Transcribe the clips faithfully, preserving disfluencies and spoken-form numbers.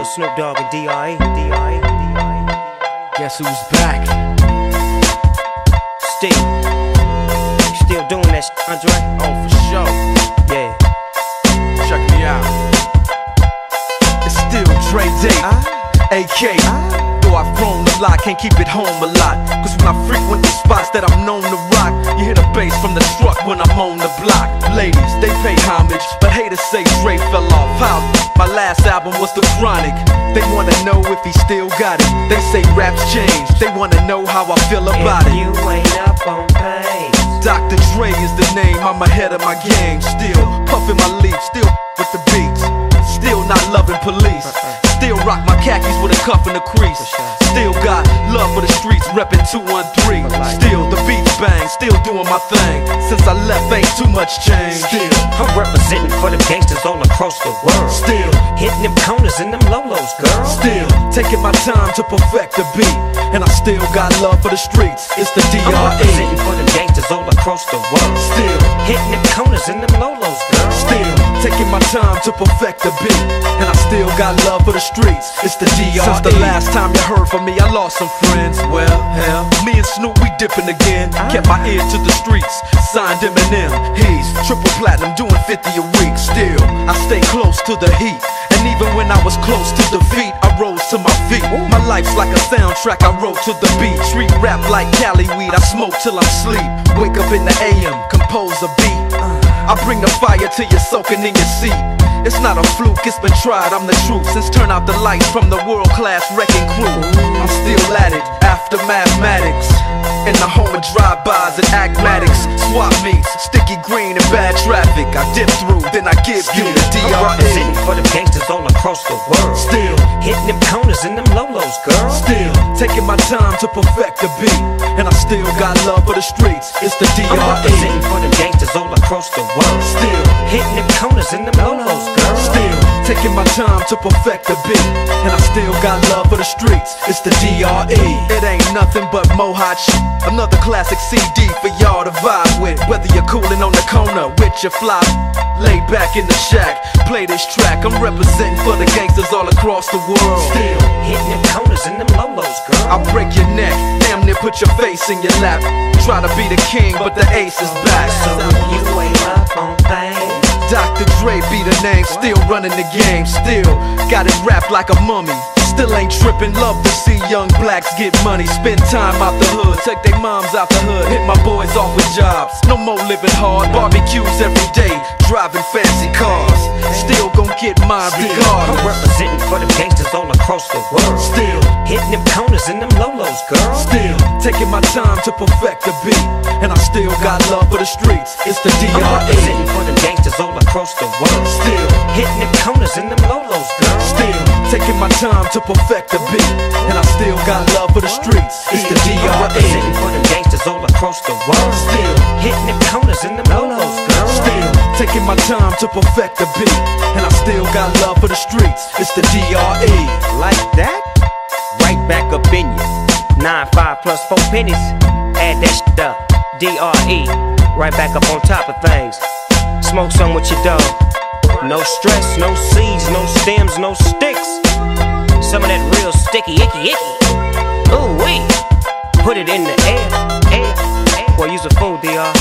Snoop Dogg and D R E. D R E. D R E. Guess who's back? Steve. You still doing that shit, Andre? Oh, for sure. Yeah. Check me out. It's still Dre Day, A K. Though I've grown a lot, can't keep it home a lot. Cause when I frequent the spots that I'm known to rock, you hear the bass from the truck when I'm on the block. Ladies, they pay homage, but haters say Dre fell off. How? My last album was The Chronic. They wanna know if he still got it. They say raps change, they wanna know how I feel about if it. You ain't up on pace. Doctor Dre is the name, I'm ahead of my game. Still puffin' my leaf, still with the beats. Still not loving police. Still rock my khakis with a cuff and a crease. Still got love for the streets, reppin' two one three. Still the beats bang, still doing my thing. Since I left ain't too much change. Still I'm representing for them gangsters all across the world. Still hitting them corners and them lolos, girl. Still taking my time to perfect the beat. And I still got love for the streets. It's the D R E. I'm representing for them gangsters all across the world. Still hitting them corners and them lolos, girl. Still taking my time to perfect the beat. And I still got love for the streets. It's the D R E. Since the last time you heard from me, I lost some friends. Well, hell, me and Snoop, we dipping again. Kept my ear to the streets, signed Eminem. He's triple platinum, doing fifty a week. Still, I stay close to the heat. And even when I was close to defeat, I rose to my feet. My life's like a soundtrack, I wrote to the beat. Street rap like Cali weed, I smoke till I'm sleep. Wake up in the A M, compose a beat. I bring the fire till you're soaking in your seat. It's not a fluke, it's been tried, I'm the truth. Since turn out the lights from the world-class wrecking crew, I'm still at it, after mathematics. In the home of drive-bys and acmatics. Swap meets, sticky green and bad traffic. I dip through, then I give you the D R E. I'm representing for them gangsters all across the world. Still hitting them corners and them lolos, girl. Still taking my time to perfect the beat. And I still got love for the streets. It's the D R E. I'm representing for them gangsters all across the world. Still hitting them corners and them lolos, girl. Still taking my time to perfect the beat. And I still got love for the streets. It's the D R E. It ain't nothing but mohawk shit. Another classic C D for y'all to vibe with. Whether you're coolin' on the corner with your fly, laid back in the shack, play this track. I'm representing for the gangsters all across the world. Still hitting them corners and them lolos, girl. I'll break your neck, damn near put your face in your lap. Try to be the king, but the ace is back. So you ain't up on things. Doctor Dre be the name, still running the game. Still got it wrapped like a mummy. Still ain't trippin', love to see young blacks get money. Spend time out the hood, take their moms out the hood. Hit my boys off with jobs, no more living hard. Barbecues every day, driving fancy cars. Still gon' get mine regardless. I'm representing for them gangsters all across the world. Still hitting them corners and them lolos, girl. Still taking my time to perfect the beat. And I still got love for the streets. It's the D R E. I'm representing for them gangsters all across the world. Still hitting them corners and them lolos, girl. Still taking my time to perfect the beat. And I still got love for the streets. It's the D R E. I'm representing for them gangsters all across the world. Still hitting them corners and them lolos, girl. Still taking my time to perfect the beat. And I still got love for the streets. It's the D R E. Like that? Right back up in you. Nine, five plus four pennies. Add that shit up. D R E. Right back up on top of things. Smoke some with your dog. No stress, no seeds, no stems, no sticks. Some of that real sticky, icky, icky. Ooh wee. Put it in the air, air, air. Boy, use a fool, D R.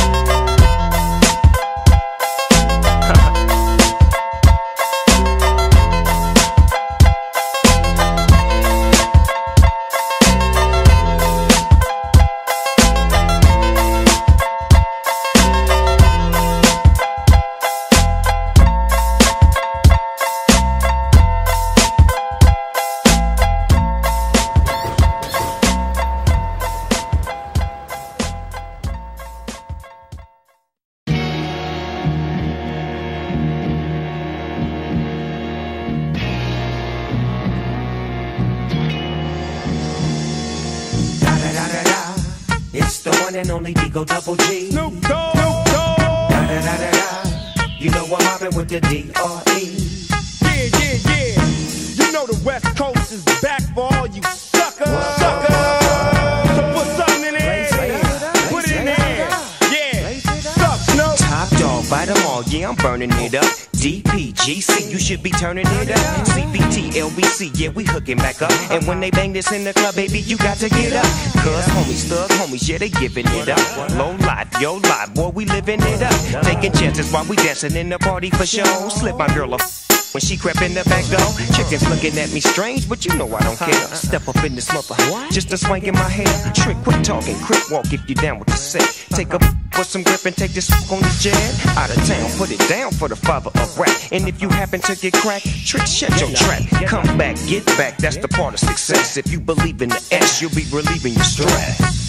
It's the one and only Digo Double G. Snoop Dogg, Snoop Dogg. Da da da da da. You know I'm mobbing with the D R E. Yeah, yeah, yeah. You know the West Coast is back for all you suckers, suckers. So put something in there, put it in there. Yeah, suck, Snoop. Top dog, bite them all, yeah, I'm burning it up. D P G C, you should be turning it up. C B T, L B C, yeah, we hooking back up. And when they bang this in the club, baby, you got to get up. Cuz homies, thug homies, yeah, they giving it up. Low life, yo life, boy, we living it up. Taking chances while we dancing in the party for show. Slip my girl a when she crept in the back door. Chickens looking at me strange, but you know I don't care. Step up in this mother, just a swing in my hair. Trick, quit talking, crip walk if you down with the set. Take a put some grip and take this on this jet. Out of town, put it down for the father of rap. And if you happen to get cracked, Trick, shut your trap. Come back, get back, that's the part of success. If you believe in the S, you'll be relieving your stress.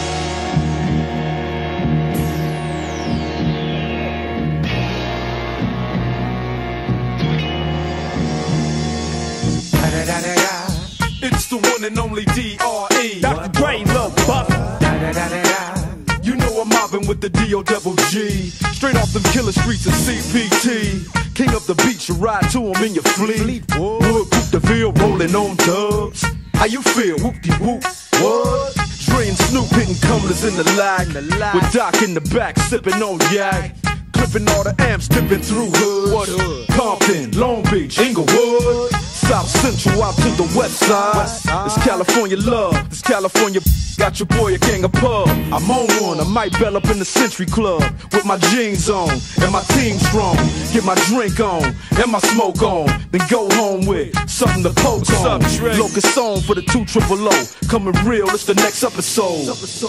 It's the one and only D R E Doctor Dre, Lil Buff. You know I'm mobbing with the D O double G. Straight off them killer streets of C P T. King up the beach, you ride to him in your fleet. Wood, poop the field, rolling on dubs. How you feel? Whoop-de-whoop. What? Dre and Snoop hitting cumblers in the lag. With Doc in the back, sipping on yak. Clipping all the amps, dipping through hood. What hood? Compton, Long Beach, Inglewood. South Central out to the west side. It's California love, this California got your boy a gang of pub. I'm on one, I might bell up in the Century Club with my jeans on and my team strong. Get my drink on and my smoke on, then go home with something to poke on. Locust song for the two triple O. Coming real, it's the next episode.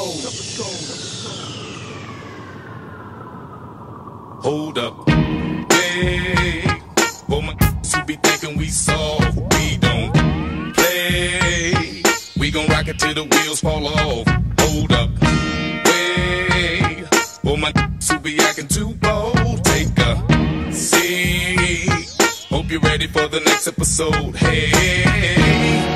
Hold up, hey, for my who be thinking we soft, we don't play. We gon' rock it till the wheels fall off. Hold up, wait, for my who be acting too bold, take a seat. Hope you're ready for the next episode. Hey.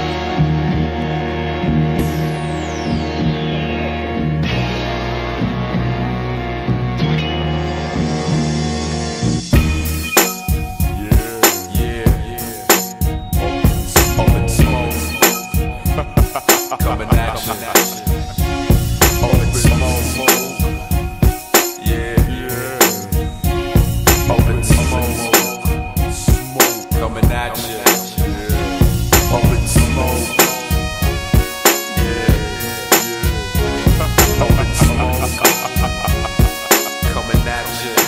Coming at you. Open smoke. Yeah, yeah. Open smoke. Smoke. Coming at you. Yeah. Open smoke. Yeah, yeah. Open smoke. Coming at you.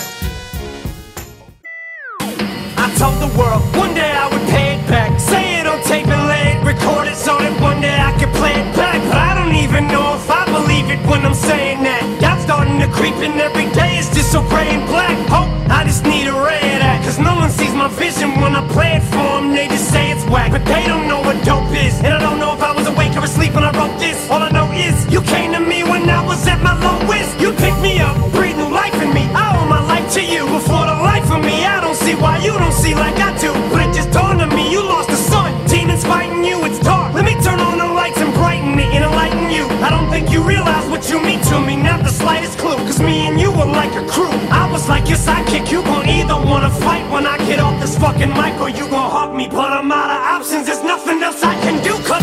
I told the world one day I would pay it back. Say it on tape and lay it, record it so that one day I could play it back. But I don't even know if I believe it when I'm saying that. Doubt's starting to creep in every day, it's just so gray and black. Hope, I just need a ray of that. Cause no one sees my vision when I play it for them. They just say it's whack, but they don't know what dope is. And I don't know if I was awake or asleep when I wrote this. All I know is, you came to me when I was at my lowest. You picked me up, breathed new life in me. I owe my life to you. Before the life of me, I don't see why you don't see like I do. But it just dawned on me, you lost the sun. Demons fighting you, it's dark. Let me turn on the lights and brighten it and enlighten you. I don't think you realize what you mean to me, not the slightest clue. Cause me and you were like a crew. I was like your sidekick, you gon' either wanna fight when I get off this fucking mic, or you gon' hug me. But I'm out of options, there's nothing else I can do. Cause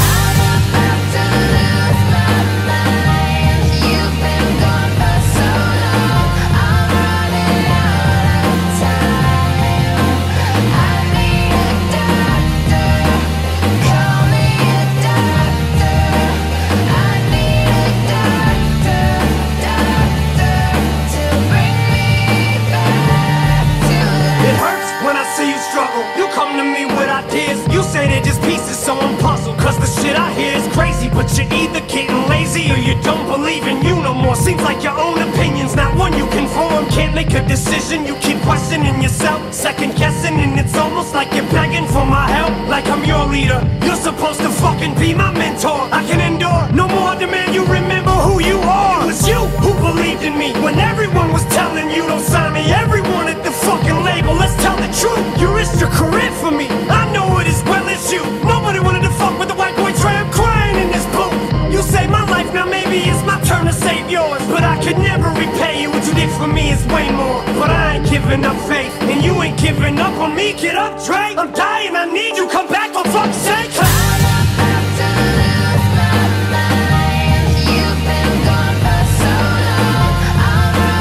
so I'm puzzled, cause the shit I hear is crazy. But you're either getting lazy or you don't believe in you no more. Seems like your own opinion's not one you can form. Can't make a decision, you keep questioning yourself, second guessing, and it's almost like you're begging for my help. Like I'm your leader, you're supposed to fucking be my mentor. I can endure, no more demand you remember who you are. It was you who believed in me when everyone was telling you don't sign me. Everyone at the fucking label, let's tell the truth. You risked your career for me, I know it as well as you. Nobody wanted to fuck with the white boy Trey, I'm crying in this booth. You saved my life, now maybe it's my turn to save yours. But I could never repay you, what you did for me is way more. But I ain't giving up faith, and you ain't giving up on me. Get up, Trey, I'm dying, I need you, come back for fuck's sake.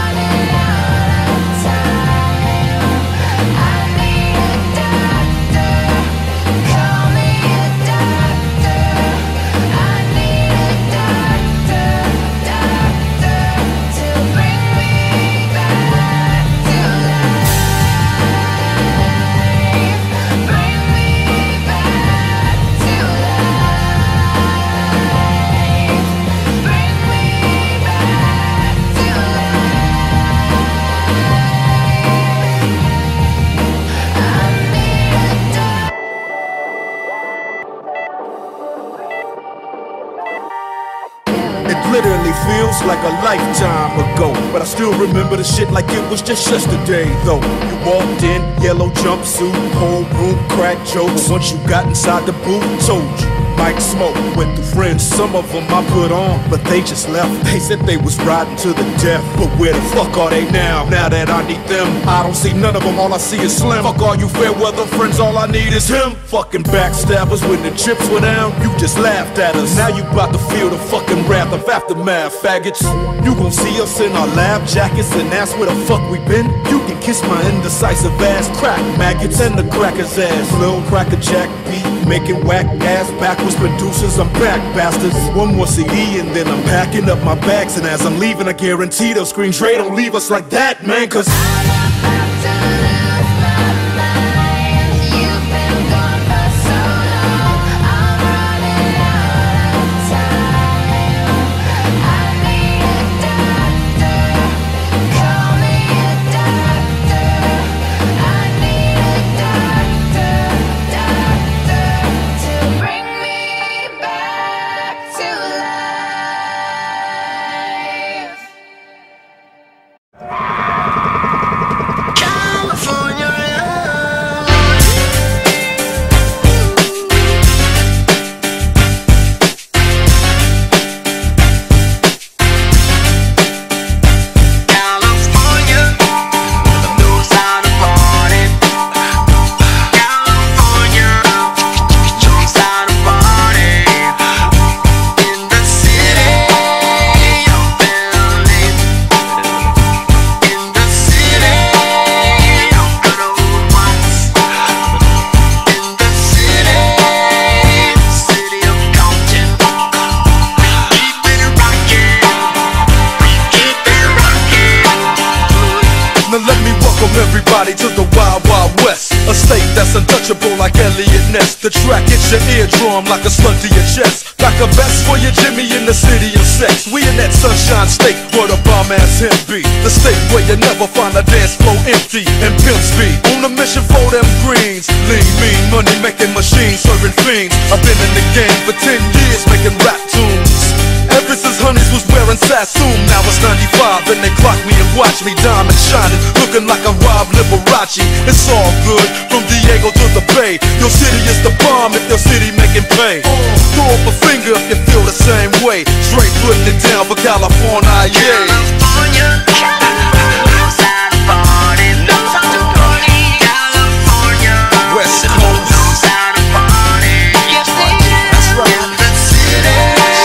Doctor, literally feels like a lifetime ago, but I still remember the shit like it was just yesterday though. You walked in, yellow jumpsuit, whole room crack jokes. Once you got inside the booth, told you might smoke with the friends. Some of them I put on, but they just left. They said they was riding to the death, but where the fuck are they now? Now that I need them, I don't see none of them, all I see is Slim. Fuck all you fair weather friends, all I need is him. Fucking backstabbers, when the chips were down, you just laughed at us. Now you bout to feel the fucking wrath of aftermath, faggots. You gon' see us in our lab jackets and ask where the fuck we been. You can kiss my indecisive ass, crack maggots and the cracker's ass. Lil Cracker Jack beat, making whack ass backwards producers, I'm back, bastards. One more C D and then I'm packing up my bags. And as I'm leaving, I guarantee they'll scream, Dre, don't leave us like that, man, cause everybody to the Wild Wild West, a state that's untouchable like Elliot Ness. The track hits your eardrum like a slug to your chest, like a vest for your Jimmy in the city of sex. We in that sunshine state where the bomb ass him be, the state where you never find a dance floor empty and pimp speed. On a mission for them greens, lean, mean, money making machines, serving fiends. I've been in the game for ten years making rap tunes. Ever since Honeys was wearing Sassoon, now it's ninety-five and they clock me and watch me diamond shining, looking like a Rob Liberace. It's all good from Diego to the Bay. Your city is the bomb if your city making pay. Throw up a finger if you feel the same way. Straight putting it down for California, yeah. California, knows how to party, knows how to party. California, West Coast, knows how to party. Yes, they do. That's right. In the city.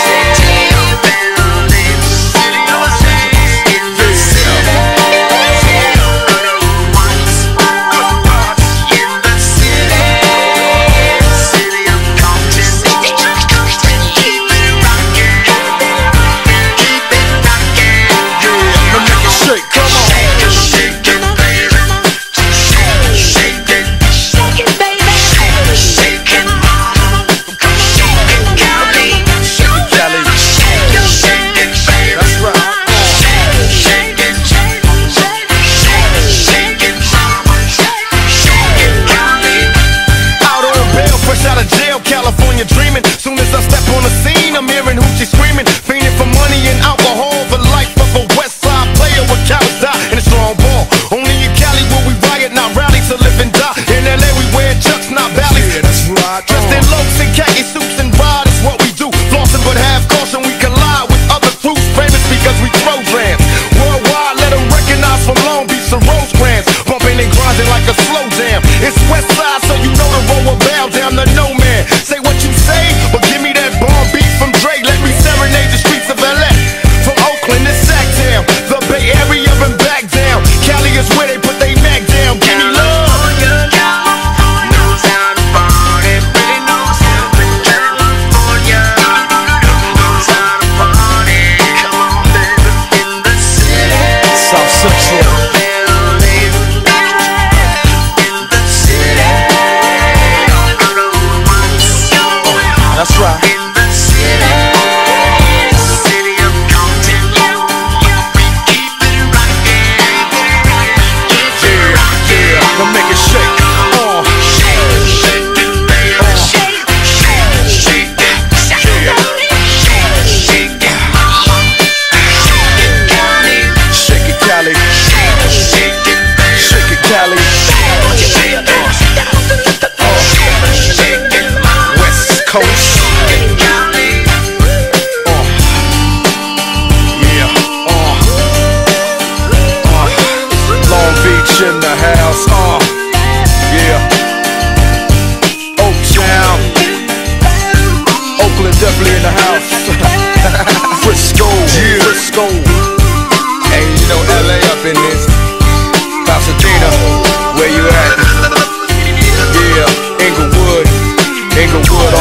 California dreaming. Soon as I step on the scene, I'm hearing hoochie screaming, fiending for money and alcohol. The life of a West Side player with cowards die in a strong ball. Only in Cali will we riot, not rally to live and die. In L A we wear chucks, not valleys. Yeah, that's right. Dressed in loafs and khaki suits and ride is what we do. Flossing but have caution, we collide with other crews. Famous because we throw grams. Worldwide, let them recognize from Long Beach to Rosecrans. Bumping and grinding like a slow jam. It's West Side, so you know the road will bow down to no man. Say what you say, but give me that bomb beat from Dre. Let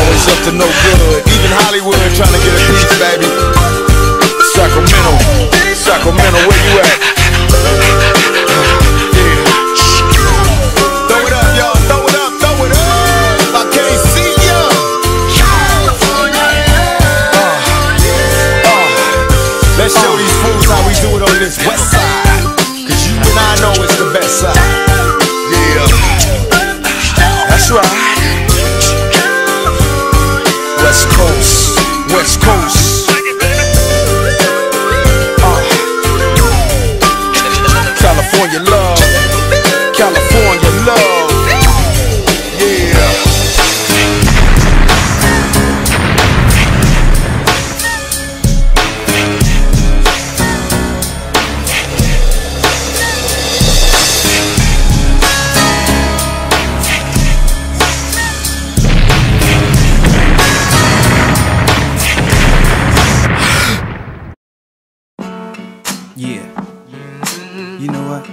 always up to no good. Even Hollywood trying to get a piece, baby. Sacramento, Sacramento, where you at? Yeah. Throw it up, y'all, throw it up, throw it up. I can't see ya. Uh, uh, let's show these fools how we do it on this west side. Cause you and I know it's the best side. Yeah, that's right. West Coast, West Coast. Uh, California love, California love. Yeah. Yeah. You know what?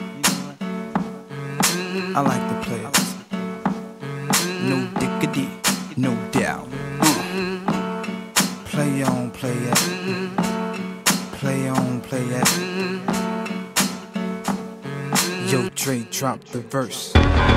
I like the players. No diggity, no doubt. Uh. Play on, play it. Play on, play it. Yo, Dre, drop the verse.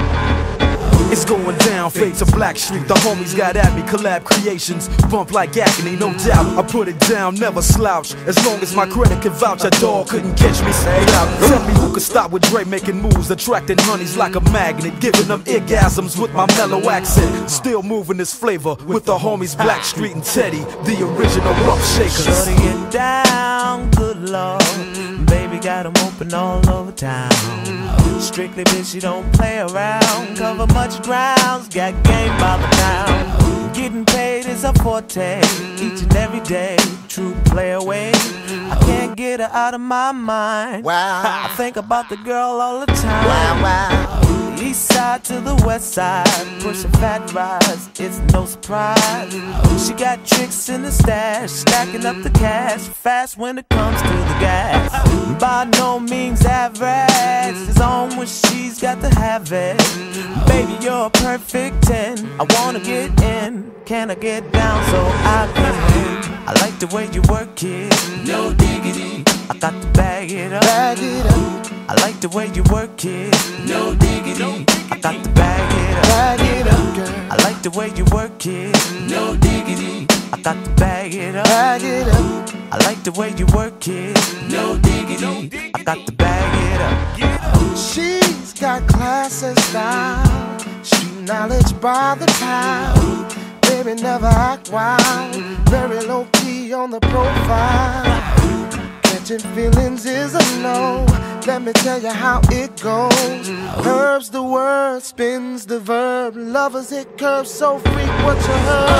It's going down, fade to Black Street. The homies got at me, collab creations, bump like agony, no doubt. I put it down, never slouch. As long as my credit can vouch, a dog couldn't catch me. Say out. Tell me who could stop with Dre making moves, attracting honeys like a magnet, giving them orgasms with my mellow accent. Still moving this flavor with the homies Black Street and Teddy, the original rough shakers. Shutting it down, good lord. Baby got them open all over town. Strictly bitch, you don't play around. Cover much grounds, got game by the pound. Getting paid is a forte, each and every day. True play away, I can't get her out of my mind. Wow, I think about the girl all the time. Wow, wow. East side to the west side, pushing fat rides, it's no surprise. She got tricks in the stash, stacking up the cash, fast when it comes to the gas. By no means average, it's on when she's got to have it. Baby, you're a perfect ten, I wanna get in. Can I get down so I can win? I like the way you work it, no diggity. I got to bag it up, bag it up. I like the way you work it, no diggity. I got to bag it up, bag it up, girl. I like the way you work it, no diggity. I got to bag it up, bag it up. I like the way you work it, no diggity. I got to bag it up. She's got class and style, street knowledge by the pound. Baby never act wild, very low key on the profile. Catching feelings is a no, let me tell you how it goes. Herbs the word, spins the verb, lovers hit curves, so freak what you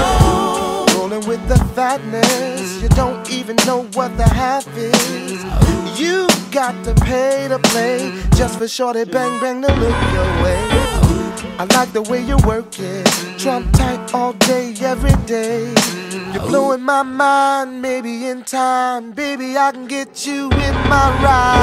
heard. Rolling with the fatness, you don't even know what the half is. You got to pay to play, just for shorty bang bang to look your way. I like the way you work it, trump tight all day, every day. You're blowing my mind, maybe in time, baby, I can get you in my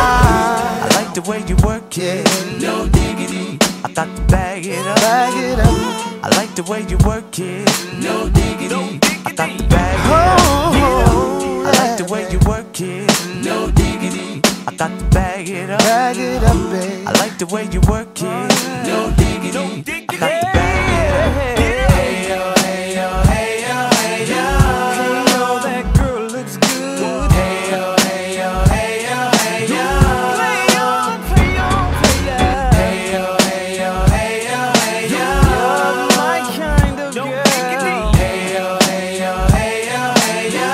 ride. I like the way you work it, no diggity. I got to bag it up, bag it up. I like the way you work it, no diggity. I got to bag it Oh, up, yeah. I like the way you work it, no diggity. I got to bag it up, Bag it up, babe. I like the way you work it, no diggity. I got to bag it up. Hey yo, hey yo, hey yo, hey yo. Hey yo, that girl looks good. Hey yo, hey yo, hey yo, hey yo. Play on, play on, play on. Hey yo, hey yo, hey yo, hey yo. You're my kind of girl. Hey yo, hey yo, hey yo, hey yo.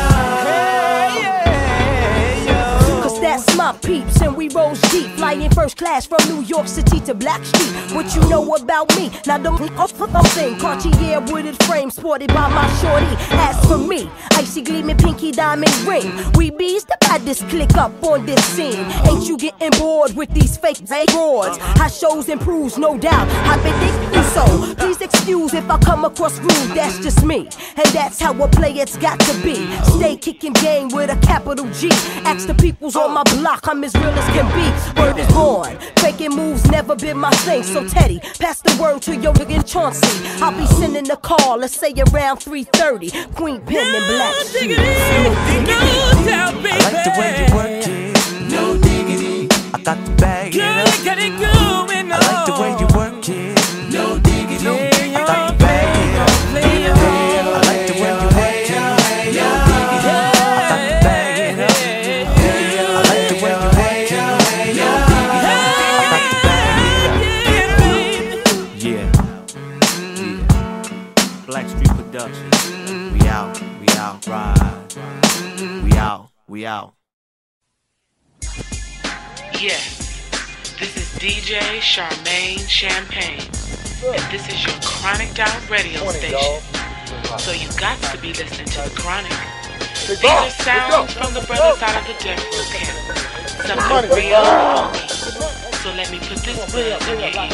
Hey yo. Cause that's my peeps and we rose deep, flying first class from New York City to Black Street. What you know about me? Now don't thing. Cartier wooded frame sported by my shorty. As for me, icy gleaming pinky diamond ring. We bees the baddest click up on this scene. Ain't you getting bored with these fake broads? How shows improves, no doubt. I've been thinking so. Please excuse if I come across rude. That's just me, and that's how a player's got to be. Stay kicking game with a capital G. Ask the peoples on my block, I'm as real as can be. Word is born. Faking moves never been my thing. So Teddy, pass the word to your nigga Chauncey. I'll be sending a call, let's say around three thirty. Queen Pen and Black Street. No doubt, baby. I like the way you work it. No diggity. I got the bag. Girl, I got it going on. I like the way you work it. No diggity. I got the bag. I like the way you work it. No diggity. I got the bag. I like the way you work it. No diggity. I got the bag. Yeah. Black Street Productions. We out. We out. Ride. We out. We out. Yeah, this is D J Charmaine Champagne, and this is your Chronic Out radio station. So you got to be listening to the Chronic. These are sounds from the brothers out of the death row camp. Something real homie. So let me put this buzz in your ear.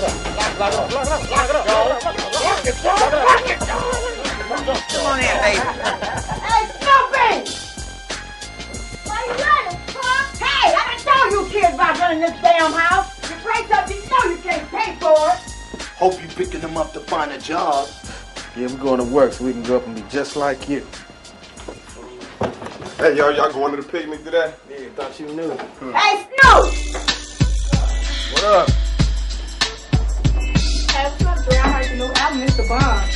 Come on in, baby. Hey, Snoopy! Why you running, huh? Hey, I done told you kids about running this damn house. You pray something, you know you can't pay for it. Hope you picking them up to find a job. Yeah, we're going to work so we can go up and be just like you. Hey, y'all, y'all going to the picnic today? Yeah, thought you knew. Hmm. Hey, Snoop! What up? Hey, what's up, Dre? I heard you know album, Mister Bond.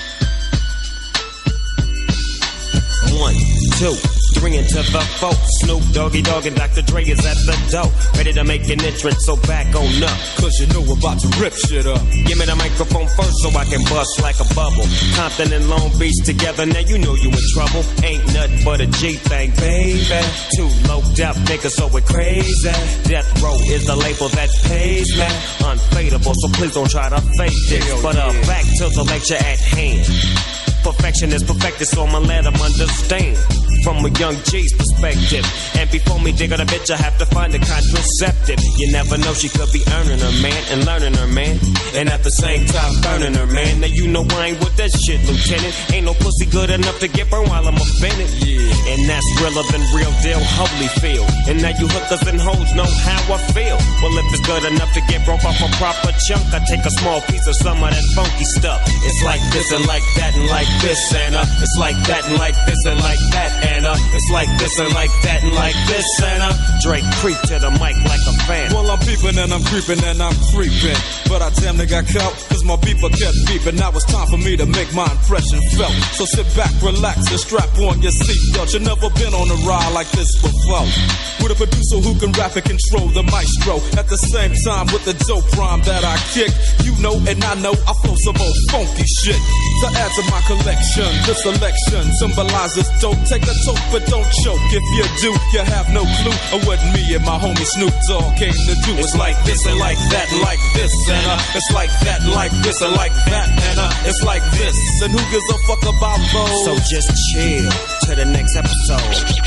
One, two, three into the four. Snoop Doggy Dogg and Doctor Dre is at the door, ready to make an entrance, so back on up. Cause you know we're about to rip shit up. Give me the microphone first so I can bust like a bubble. Compton and Long Beach together, now you know you in trouble. Ain't nothing but a G thing, baby. Two loped out niggas, so we're crazy. Death Row is the label that pays me. Unfadable, so please don't try to fake this. But uh, back to the lecture at hand. Perfection is perfected, so I'ma let them understand from a young G's perspective. And before me dig on a bitch, I have to find a contraceptive. You never know, she could be earning her man and learning her man, and at the same time burning her man. Now you know I ain't with that shit, Lieutenant. Ain't no pussy good enough to get burned while I'm offended. Yeah, and that's realer than real deal, Holyfield. And now you hookers and hoes know how I feel. Well, if it's good enough to get broke off a proper chunk, I take a small piece of some of that funky stuff. It's like this and like that and like this and uh, it's like that and like this and like that and uh, it's like this and like that and like this and uh, Drake creep to the mic like a fan. Well, I'm peeping and I'm creeping and I'm creeping, but I damn near got caught cause my beeper kept beeping. Now it's time for me to make my impression felt. So sit back, relax, and strap on your seatbelt. You've never been on a ride like this before, with a producer who can rap and control the maestro at the same time with the dope rhyme that I kick. You know and I know I flow some old funky shit to add to my collection. This selection symbolizes dope. Take a toke but don't choke. If you do, you have no clue of what me and my homie Snoop Dogg came to do. It's like this and like that and like this and uh, it's like that and like this and like that and uh, it's like this. And who gives a fuck about those? So just chill to the next episode.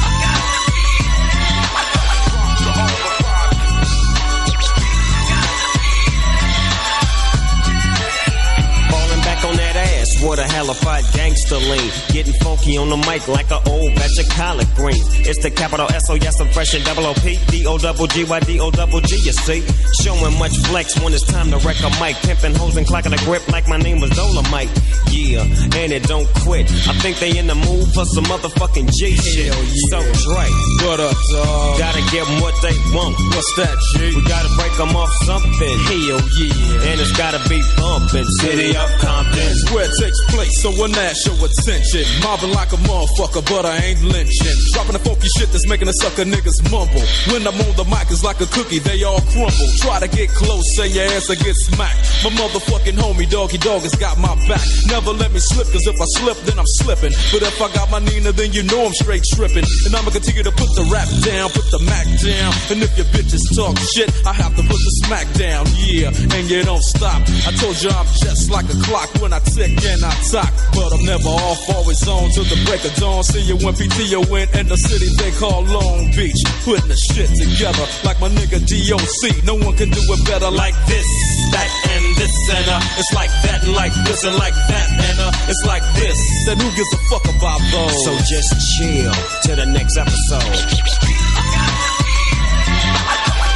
What a hellified gangster lean. Getting funky on the mic like an old batch of collard greens. It's the capital S O, yes, I'm fresh and double O P. D O double G Y D O double G, you see. Showing much flex when it's time to wreck a mic. Pimping hoes and clocking a grip like my name was Dolomite. Yeah, and it don't quit. I think they in the mood for some motherfucking G shit. Yeah. So Dre, what up, dog? Gotta give them what they want. What's that, G? We gotta break them off something. Hell yeah. And it's gotta be bumpin'. City of Compton. Where it takes place, so when that show attention. Mobbing like a motherfucker, but I ain't lynching. Dropping the funky shit that's making the sucker niggas mumble. When I'm on the mic, it's like a cookie, they all crumble. Try to get close, say your ass will get smacked. My motherfucking homie, Doggy Dogg, has got my back. Never let me slip, cause if I slip, then I'm slipping. But if I got my Nina, then you know I'm straight tripping. And I'ma continue to put the rap down, put the Mac down. And if your bitches talk shit, I have to put the smack down. Yeah, and you don't stop. I told you I'm just like a clock when I tick and I talk. But I'm never off, always on till the break of dawn. See you when P T O in in the city they call Long Beach. Putting the shit together like my nigga D O C. No one can do it better like this, that, and this, and uh. It's like that, and like this, and like that, and uh. It's like this, then who gives a fuck about those? So just chill to the next episode.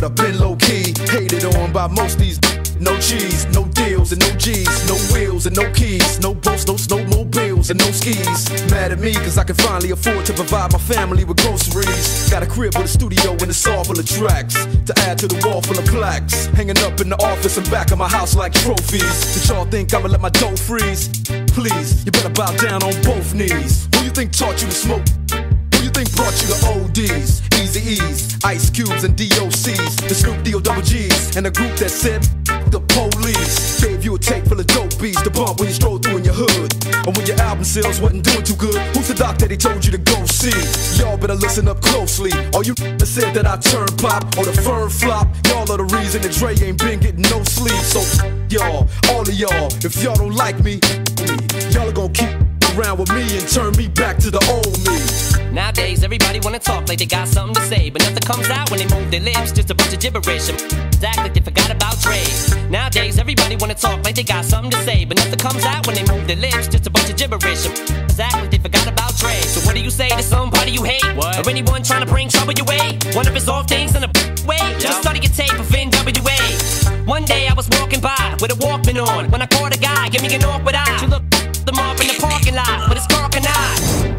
up, been low key, hated on by most these. No cheese, no deals, and no G's, no wheels and no keys, no boats, no snowmobiles, and no skis. Mad at me cause I can finally afford to provide my family with groceries. Got a crib with a studio and it's all full of tracks to add to the wall full of plaques, hanging up in the office and back of my house like trophies. Did y'all think I'ma let my dough freeze? Please, you better bow down on both knees. Who you think taught you to smoke? Who you think brought you to O Ds, Easy E's, Ice Cubes and D O C's, the Snoop D O double G's, and a group that said the police gave you a tape full of dope beats to bump when you stroll through in your hood, or when your album sales wasn't doing too good. Who's the doc that he told you to go see? Y'all better listen up closely. All you that said that I turn pop or the firm flop, y'all are the reason that Dre ain't been getting no sleep. So y'all, all of y'all, if y'all don't like me, y'all are gonna keep around with me and turn me back to the old me. Nowadays, everybody wanna talk like they got something to say, but nothing comes out when they move their lips, just a bunch of gibberish. Act like they forgot about Dre. Nowadays, everybody wanna talk like they got something to say, but nothing comes out when they move their lips, just a bunch of gibberish. Act like they forgot about Dre. So what do you say to somebody you hate? What? Or anyone trying to bring trouble your way? One of his off things in a way? Just study your tape of N W A. One day I was walking by with a Walkman on, when I caught a guy, give me an awkward eye. You look them up in the parking lot with his parking eye.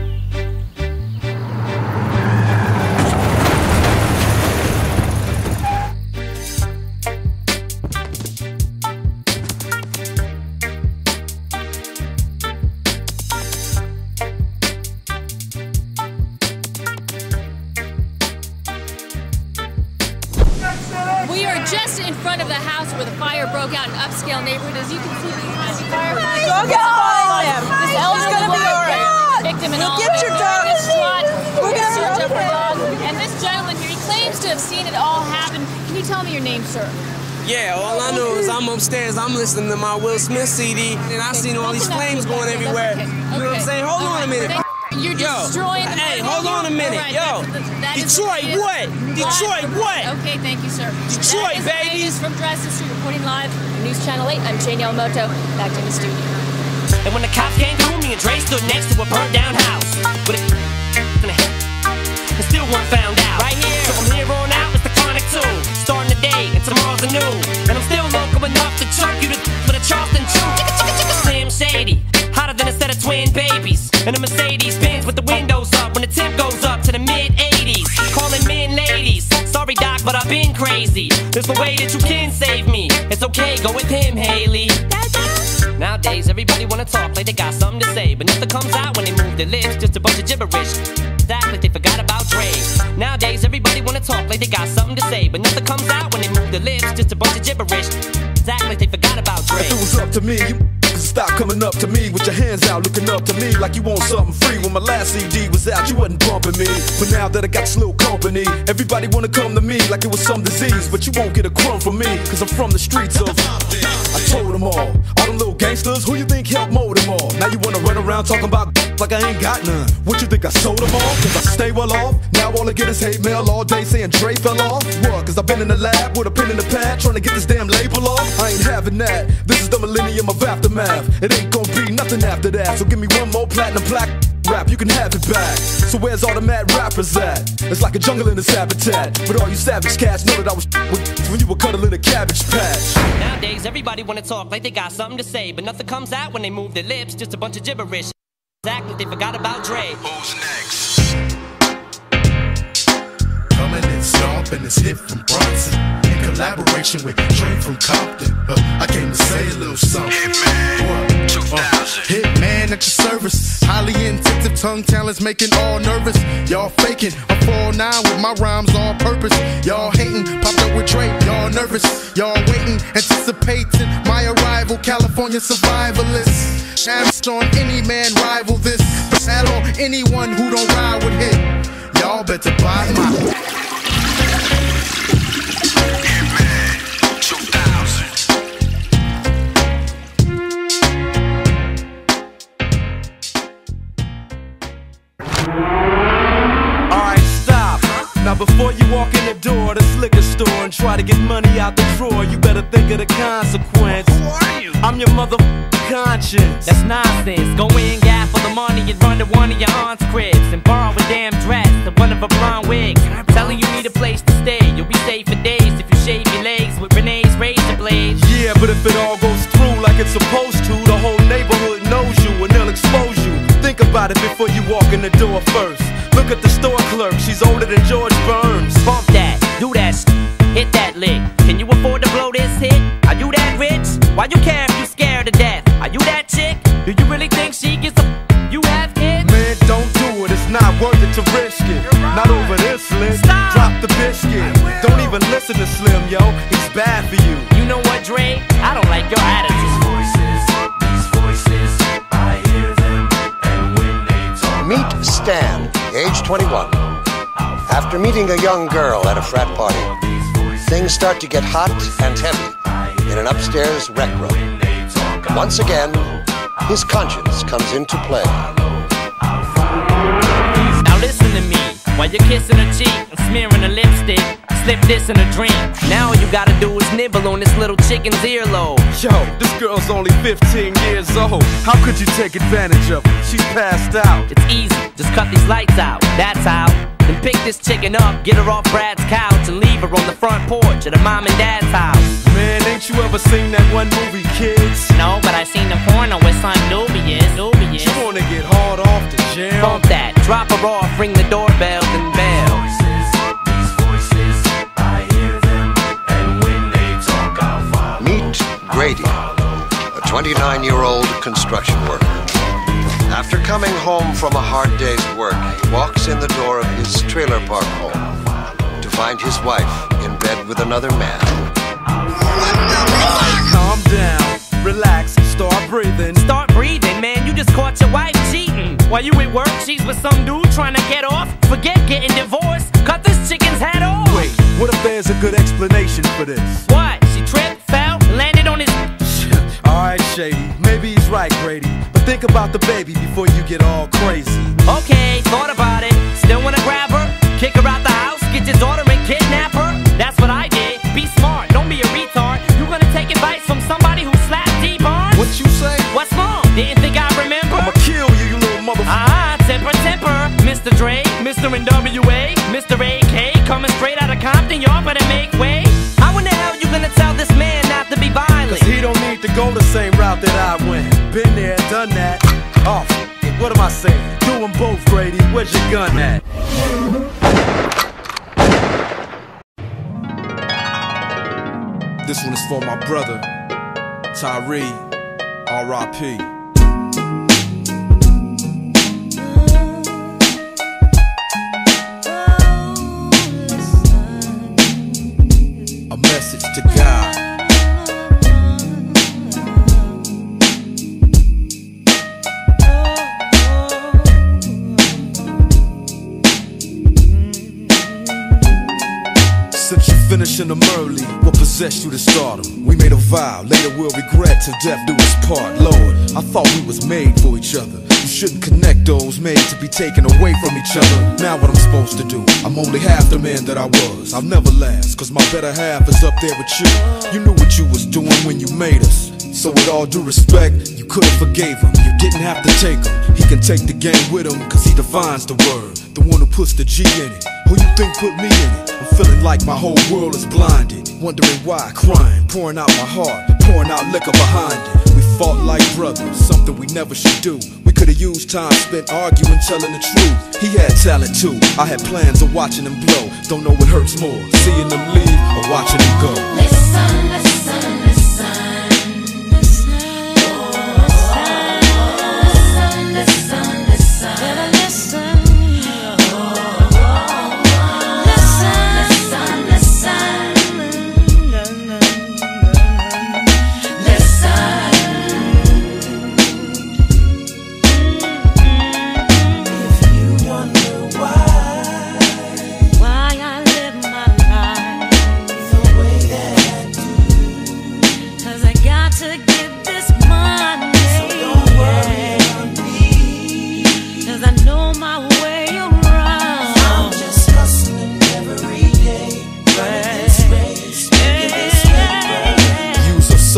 We are just in front of the house where the fire broke out in upscale neighborhood. As you can see behind the firefighters, Go get him. this It's elderly gonna be all right. victim and We'll all. get your dog. This SWAT, We'll we're get gonna search your up her dog. dog. And this gentleman here, he claims to have seen it all happen. Can you tell me your name, sir? Yeah, all I know is I'm upstairs, I'm listening to my Will Smith C D, and I seen all these flames going everywhere. You know what I'm saying? Hold on a minute. You're destroying the Hey, hold on a minute. Right, Yo, that- that is Detroit, the what? Detroit, what? Okay, thank you, sir. Detroit, that is baby. The latest from Dresden Street, reporting live on News Channel eight. I'm Jane Yamamoto. Back to the studio. And when the cops came through, me and Dre stood next to a burnt down house with a and still one found out. Right here. So from here on out, it's the Chronic two. Starting the day, and tomorrow's a new. And I'm still local enough to choke you to with a Charleston chew. Chicka, chicka, chicka, Slim Shady. Hotter than a set of twin babies. And a Mercedes Benz with the windows up when the temp goes up to the mid eighties. Calling men ladies. Sorry, Doc, but I've been crazy. There's no way that you can save me. It's okay, go with him, Haley. Nowadays, everybody wanna talk like they got something to say, but nothing comes out when they move their lips, just a bunch of gibberish. Act like they forgot about Dre. Nowadays, everybody wanna talk like they got something to say, but nothing comes out when they move their lips, just a bunch of gibberish. Act like they forgot about Dre. If it was up to me, you stop coming up to me with your hands out, looking up to me like you want something free. When my last C D was out, you wasn't bumping me. But now that I got this little company, everybody wanna come to me like it was some disease. But you won't get a crumb from me, cause I'm from the streets of I told them all, all them little gangsters, who you think helped mold them all? Now you wanna run around talking about like I ain't got none. What you think I sold them all? Cause I stay well off. Now all I get is hate mail all day saying Dre fell off. What? Cause I've been in the lab with a pen in the pad trying to get this damn label off. I ain't having that. This is the millennium of aftermath. It ain't gonna be nothing after that. So give me one more platinum plaque rap, you can have it back. So where's all the mad rappers at? It's like a jungle in its habitat. But all you savage cats know that I was with when you were cuddling a cabbage patch. Nowadays, everybody wanna talk like they got something to say, but nothing comes out when they move their lips, just a bunch of gibberish. Act like they forgot about Dre. Who's next? Coming and stomping, it's hit from Bronson in collaboration with Dre from Compton. Uh, I came to say a little something. Hitman, two thousand. Uh, Hitman at your service. Highly intensive tongue talents making all nervous. Y'all faking. I'm four nine with my rhymes all purpose. Y'all hating, popped up with Dre. Y'all nervous. Y'all waiting, anticipating my arrival. California survivalists. Champs on any man rival this. Battle on anyone who don't ride with hit. Y'all better buy my Hitman two thousand. Alright, stop. Now before you walk in the door, this liquor store and try to get money out the drawer, you better think of the consequence. Who are you? I'm your mother conscience. That's nonsense. Go in, gaffle the money, and run to one of your aunt's cribs and borrow a damn dress and one of her blonde wigs. Telling you need a place to stay. You'll be safe for days if you shave your legs with Renee's razor blades. Yeah, but if it all goes through like it's supposed to, the whole neighborhood knows you and they'll expose you. Think about it before you walk in the door first. Look at the store clerk, she's older than George Burns. Bump that, do that sh hit that lick. Can you afford to blow this hit? Are you that rich? Why you care if you scared to death? Are you that chick? Do you really think she gets a you have kids? Man, don't do it, it's not worth it to risk it. Right. Not over this list. Stop. Drop the biscuit. Don't even listen to Slim, yo, he's bad for you. You know what, Dre? I don't like your attitude. These voices, these voices, I hear them, and when they talk, meet Stan, age twenty-one. After meeting a young girl at a frat party, things start to get hot and heavy in an upstairs rec room. Once again, his conscience comes into play. Now listen to me, while you're kissing her cheek and smearing her lipstick, slip this in a drink. Now all you gotta do is nibble on this little chicken's earlobe. Yo, this girl's only fifteen years old. How could you take advantage of her? She's passed out. It's easy, just cut these lights out, that's how. Then pick this chicken up, get her off Brad's couch, and leave her on the front porch at her mom and dad's house. Man, ain't you ever seen that one movie, Kids? No, but I seen the porno with son dubious, dubious. You wanna get hard off the jam? Bump that, drop her off, ring the doorbell, then bell. these voices, I hear them, and when they talk, I'll follow. Meet Grady, a twenty-nine-year-old construction worker. After coming home from a hard day's work, he walks in the door of his trailer park home to find his wife in bed with another man. Calm down, relax, start breathing. Start breathing, man, you just caught your wife cheating. While you at work, she's with some dude trying to get off. Forget getting divorced, cut this chicken's head off. Wait, what if there's a good explanation for this? What? She tripped, fell, landed on his... Alright, Shady, maybe he's right, Grady. But think about the baby before you get all crazy. Okay, thought about it. Still wanna grab her? Kick her out the house, get your daughter and kidnap her? That's what I did. Be smart, don't be a retard. You gonna take advice from somebody who slapped D-Barnes? What you say? What's wrong? Didn't think I remember? I'ma kill you, you little motherfucker. Ah, temper, temper. Mister Dre, Mister N W A, Mister A K, coming straight out of Compton, y'all better make way. How in the hell you gonna tell this man not to be violent? Cause he don't need to go the same route that I went. Been there, done that. Oh, what am I saying? Do them both, Grady. Where's your gun at? This one is for my brother, Tyree, R I P A message to God. Since you finishing them early, what possessed you to stardom? We made a vow, later we'll regret till death do us part. Lord, I thought we was made for each other. You shouldn't connect those made to be taken away from each other. Now what I'm supposed to do? I'm only half the man that I was. I'll never last, cause my better half is up there with you. You knew what you was doing when you made us. So with all due respect, you could've forgave him. You didn't have to take him. He can take the game with him, cause he defines the word. The one who puts the G in it. Who you think put me in it? I'm feeling like my whole world is blinded. Wondering why, crying, pouring out my heart, pouring out liquor behind it. We fought like brothers, something we never should do. We could've used time spent arguing, telling the truth. He had talent too, I had plans of watching him blow. Don't know what hurts more, seeing them leave or watching him go. Listen, listen, listen. Why I live my life the way that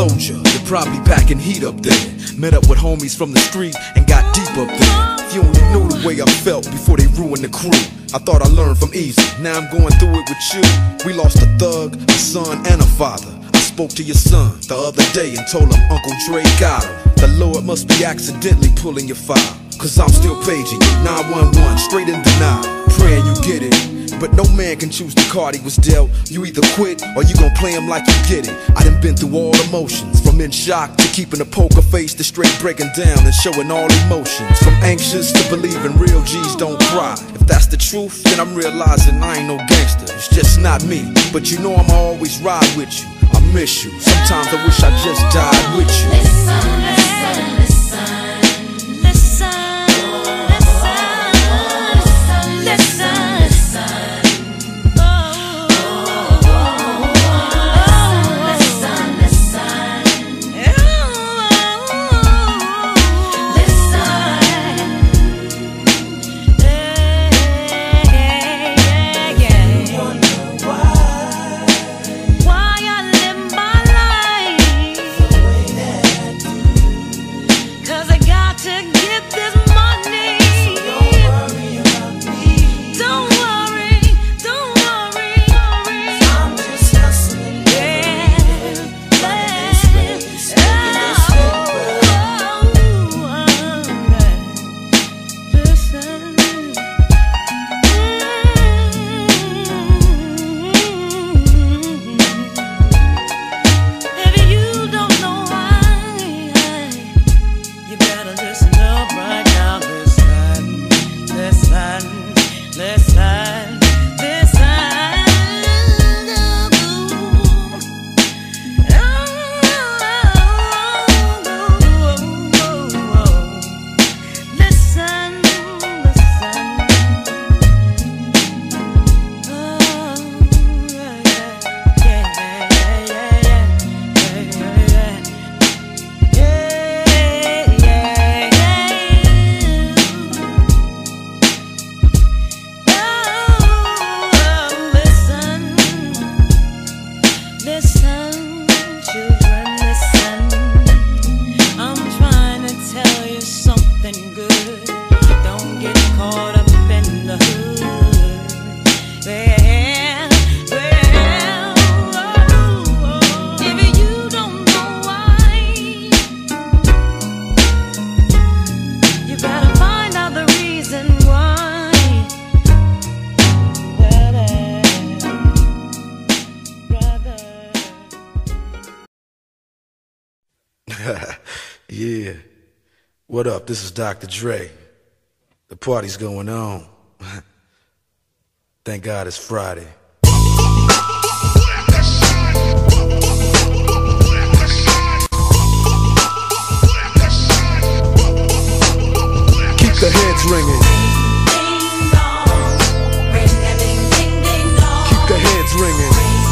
soldier, you're probably packing heat up there. Met up with homies from the street and got deep up there. If you only knew the way I felt before they ruined the crew. I thought I learned from easy, now I'm going through it with you. We lost a thug, a son, and a father. I spoke to your son the other day and told him Uncle Dre got him. The Lord must be accidentally pulling your file, cause I'm still paging you, nine one one, straight in denial, praying you get it. But no man can choose the card he was dealt. You either quit or you gon' play him like you get it. I done been through all emotions, from in shock to keeping a poker face to straight breaking down and showing all emotions. From anxious to believing real G's don't cry. If that's the truth, then I'm realizing I ain't no gangster. It's just not me, but you know I'ma always ride with you. I miss you, sometimes I wish I just died with you. Listen, listen, listen, listen, listen, listen, listen. Yeah. What up? This is Doctor Dre. The party's going on. Thank God it's Friday. Keep the heads ringing. Keep the heads ringing.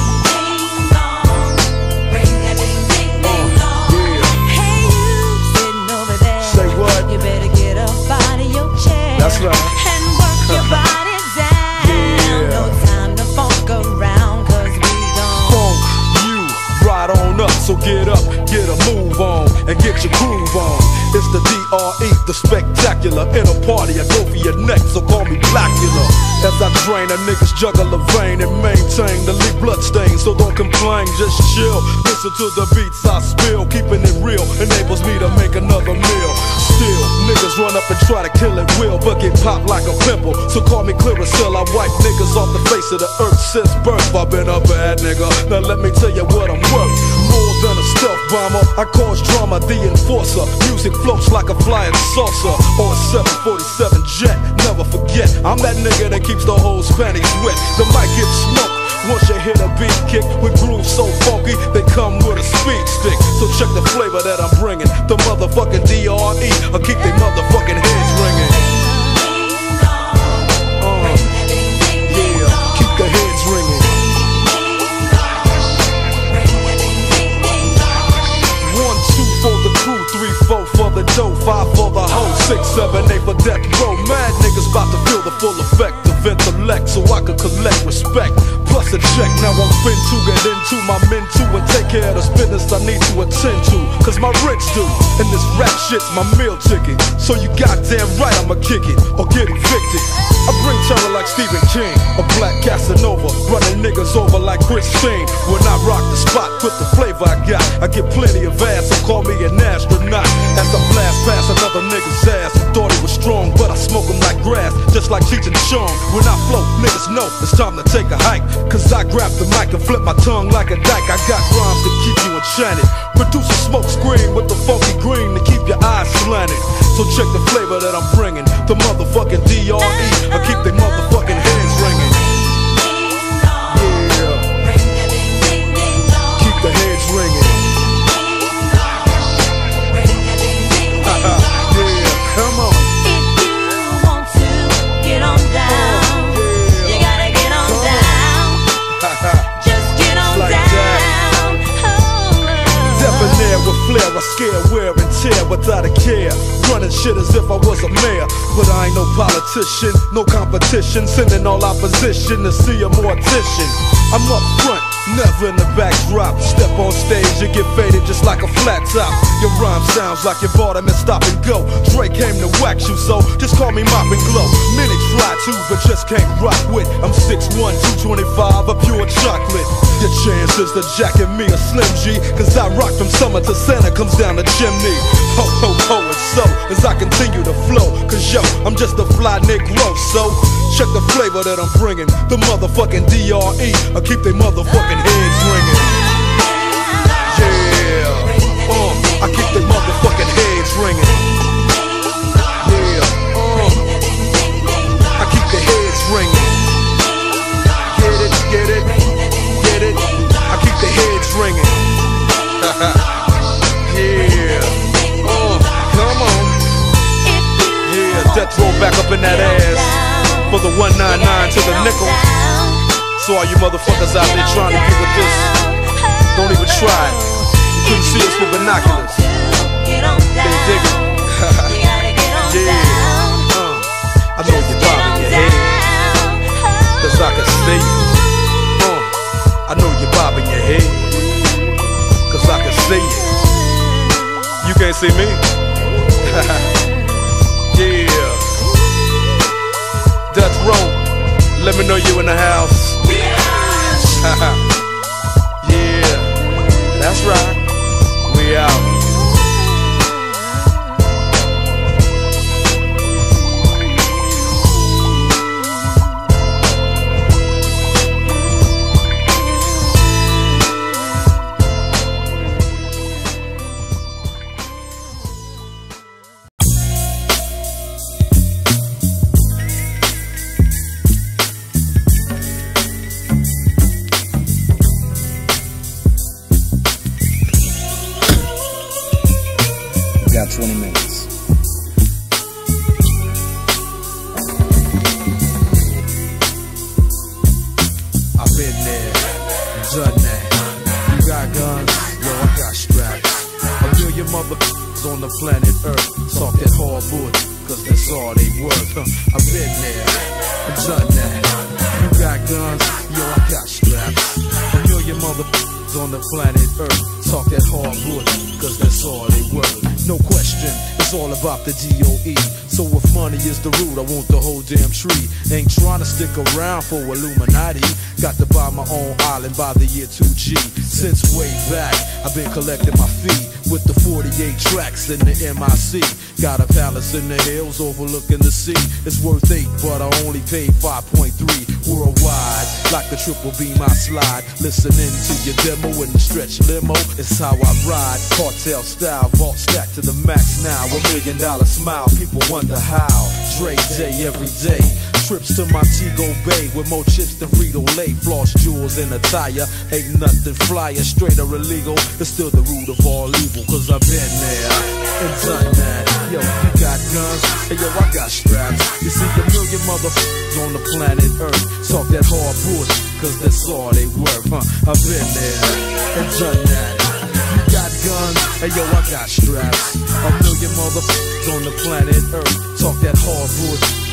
That's right. And work your body down. Yeah. No time to funk around, cause we don't funk you right on up. So get up, get a move on, and get your groove on. It's the D R E, the spectacular. In a party, I go for your neck, so call me Blackula. As I drain a nigga's jugular vein and maintain the lead blood stain. So don't complain, just chill. Listen to the beats I spill. Keeping it real enables me to make another meal. Still, niggas run up and try to kill it will, but get popped like a pimple. So call me Clearasil. I wipe niggas off the face of the earth since birth. I've been a bad nigga. Now let me tell you what I'm worth. More than a stealth bomber, I cause drama, the enforcer. Music floats like a flying saucer or a seven forty-seven jet. Never forget, I'm that nigga that keeps the whole panties wet. The mic gets smoked once you hit a beat kick with grooves so funky they come with a speed stick. So check the flavor that I'm bringing. The motherfucking D R E, I keep they motherfucking heads ringing. Uh, yeah, keep the heads ringing. One, two for the crew, three, four for the dough, five for the hoe, six, seven, eight for death row. Mad niggas about to feel the full effect of intellect, so I can collect respect. bust a check, now I'm fin to get into my men too and take care of this business I need to attend to. Cause my rent's due, and this rap shit's my meal ticket. So you goddamn right I'ma kick it, or get evicted. I bring terror like Stephen King, a black Casanova, running niggas over like Christine. When I rock the spot with the flavor I got, I get plenty of ass, so call me an astronaut. As I blast past another nigga's ass, who thought he was strong, but I smoke him like grass, just like Cheech and Chong. When I float, niggas know it's time to take a hike, cause I grab the mic and flip my tongue like a dyke. I got rhymes to keep you enchanted, produce a smoke screen with the funky green to keep your eyes slanted. So check the flavor that I'm bringing, the motherfucking D R E. I keep they motherfucking heads ringing. Yeah, keep the heads ringing. Yeah, come on. If you want to get on down, you gotta get on down. Just get on Like down. Debonair with flair, I scare, wear and tear without a care. Running shit as if I was a mayor, but I ain't no politician, no competition. Sending all opposition to see a mortician. I'm up front, never in the backdrop. Step on stage, you get faded just like a flat top. Your rhyme sounds like you bought them and stop and go. Dre came to wax you, so just call me Mop and Glow. Many try to, but just can't rock with. I'm six one, two twenty-five, a pure chocolate. Your chances to jacket me a Slim G, cause I rock from summer to Santa comes down the chimney. Ho, ho, ho, and so, as I continue to flow, cause yo, I'm just a fly Negro, so check the flavor that I'm bringing, the motherfucking D R E. I keep they motherfucking heads ringing. Yeah, uh, I keep they motherfucking heads ringing. Yeah, uh, I keep the heads ringing. Get it, get it, get it. I keep the heads ringing. Yeah, uh, come on. Yeah, death roll back up in that ass for the one ninety-nine to the nickel. So all you motherfuckers out there trying to get with this, don't even try it. You couldn't see us with binoculars. They dig it. Yeah, uh, I know you're bobbing your head, cause I can see you. Uh, I know you're bobbing your head, cause I can see you. You can't see me. Yeah. Death row, let me know you in the house. Yeah, that's right. We out. twenty minutes. I've been there, done that. You got guns, yo, I got straps. A million motherfuckers on the planet Earth talk that hard wood, cause that's all they worth. Huh? I've been there, done that. You got guns, yo, I got straps. A million motherfuckers on the planet Earth talk that hard wood, cause that's all they worth. No question, it's all about the D O E. So if money is the root, I want the whole damn tree. Ain't trying to stick around for Illuminati. Got to buy my own island by the year two G. Since way back, I've been collecting my fee with the forty-eight tracks in the M I C. Got a palace in the hills overlooking the sea. It's worth eight, but I only paid five point three worldwide. Like the triple beam I slide, listening to your demo in the stretch limo. It's how I ride, cartel style, vault stack to the max now. A million dollar smile, people wonder how. Dre Day every day. Trips to Montego Bay with more chips than Frito-Lay. Floss jewels in attire, ain't nothing flyer, straight or illegal. It's still the root of all evil, cause I've been there and done that. Yo, you got guns, and yo, I got straps. You see a million motherfuckers on the planet Earth talk that hard bullshit, cause that's all they worth, huh? I've been there and done that. You got guns, and yo, I got straps. A million motherfuckers on the planet Earth talk that hard bullshit,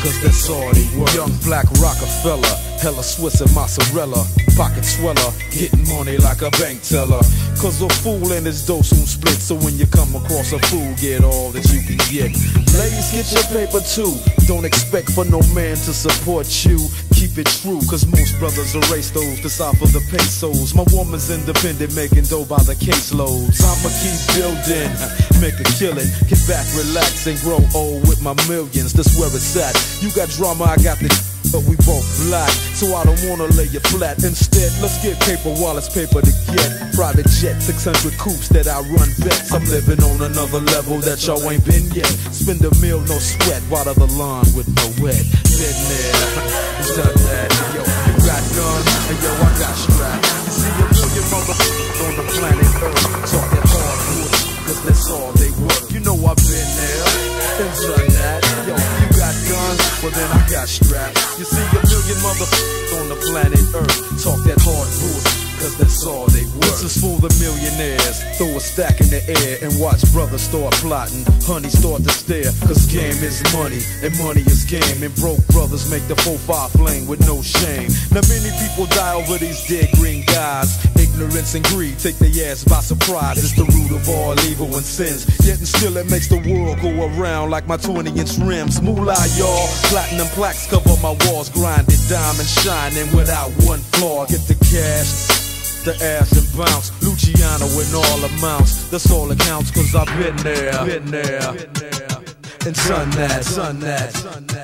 cause that's all they were. Young black Rockefeller, hella Swiss and mozzarella, pocket sweller, getting money like a bank teller. Cause a fool and his dough soon split, so when you come across a fool, get all that you can get. Ladies, get your paper too. Don't expect for no man to support you. Keep it true, cause most brothers erase those to side for the pesos. My woman's independent, making dough by the caseloads. I'ma keep building, make a killing. Get back, relax, and grow old with my millions. That's where it's at. You got drama, I got the but we both black, so I don't wanna lay you flat. Instead, let's get paper while it's paper to get. Private jet, six hundred coupes that I run bets. I'm living on another level that y'all ain't been yet. Spend a meal, no sweat, water the lawn with no wet. Been there, done that. Yo, you got guns, and yo, I got straps. You see a million motherfuckers on the planet Earth talk that hard wood, cause that's all they work. You know I've been there, and done that. Yo, you got guns, well then I got straps. You see a million motherfuckers on the planet Earth talk that hard wood, cause that's all they work. This is for the millionaires. Throw a stack in the air and watch brothers start plotting. Honey start to stare, cause game is money and money is game. And broke brothers make the four five flame with no shame. Now many people die over these dead green guys. Ignorance and greed take their ass by surprise. It's the root of all evil and sins. Yet and still it makes the world go around like my twenty inch rims. Moolah y'all, platinum plaques cover my walls. Grinded diamond shining without one flaw. Get the cash, the ass and bounce. Luciano in all amounts. That's all that counts, cause I've been there, been there, and done that, done that.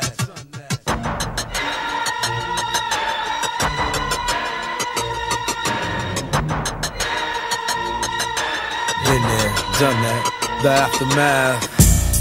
Been there, done that. The aftermath.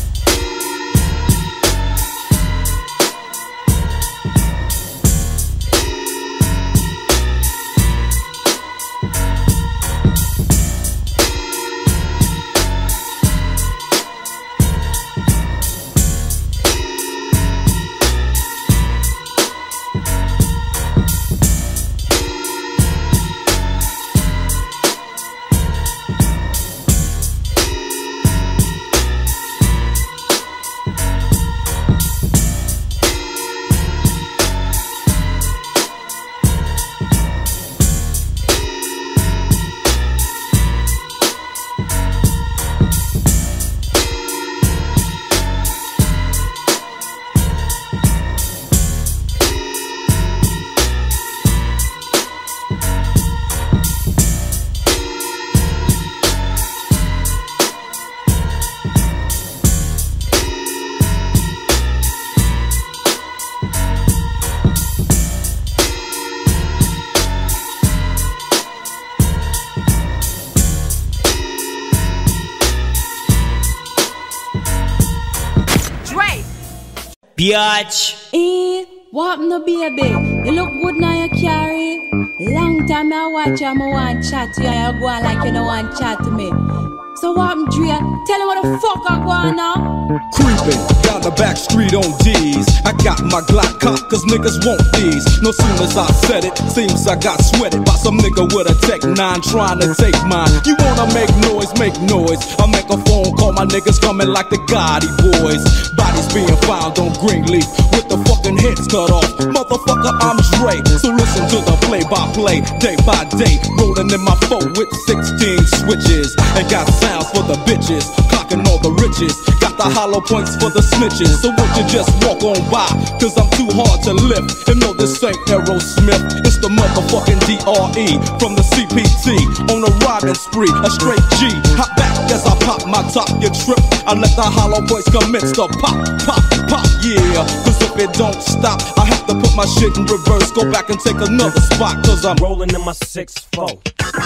Biatch. Eh, what no baby? You look good now you carry. Long time I watch you, I want chat to you and you go on like you don't want chat to me. So what I'm Dre? Tell him what the fuck I go on now. Creeping down the back street on D's. I got my Glock cock cause niggas want these. No soon as I said it, seems I got sweated by some nigga with a Tech nine trying to take mine. You wanna make noise, make noise. I make a phone call, my niggas coming like the Gotti boys. Bodies being found on Greenleaf with the fucking heads cut off. Motherfucker, I'm Dre. So listen to the play by play, day by day. Rolling in my four with sixteen switches. And got sounds for the bitches, clocking all the riches. Got the hollow points for the snitches. So won't you just walk on by, cause I'm too hard to lift. And no, this ain't Aerosmith, it's the motherfucking D R E from the C P T. On a robbing spree, a straight G. Hop back as I pop my top, you trip. I let the hollow points commence to pop, pop, pop, yeah. Cause if it don't stop, I have to put my shit in reverse. Go back and take another spot, cause I'm rolling in my six four.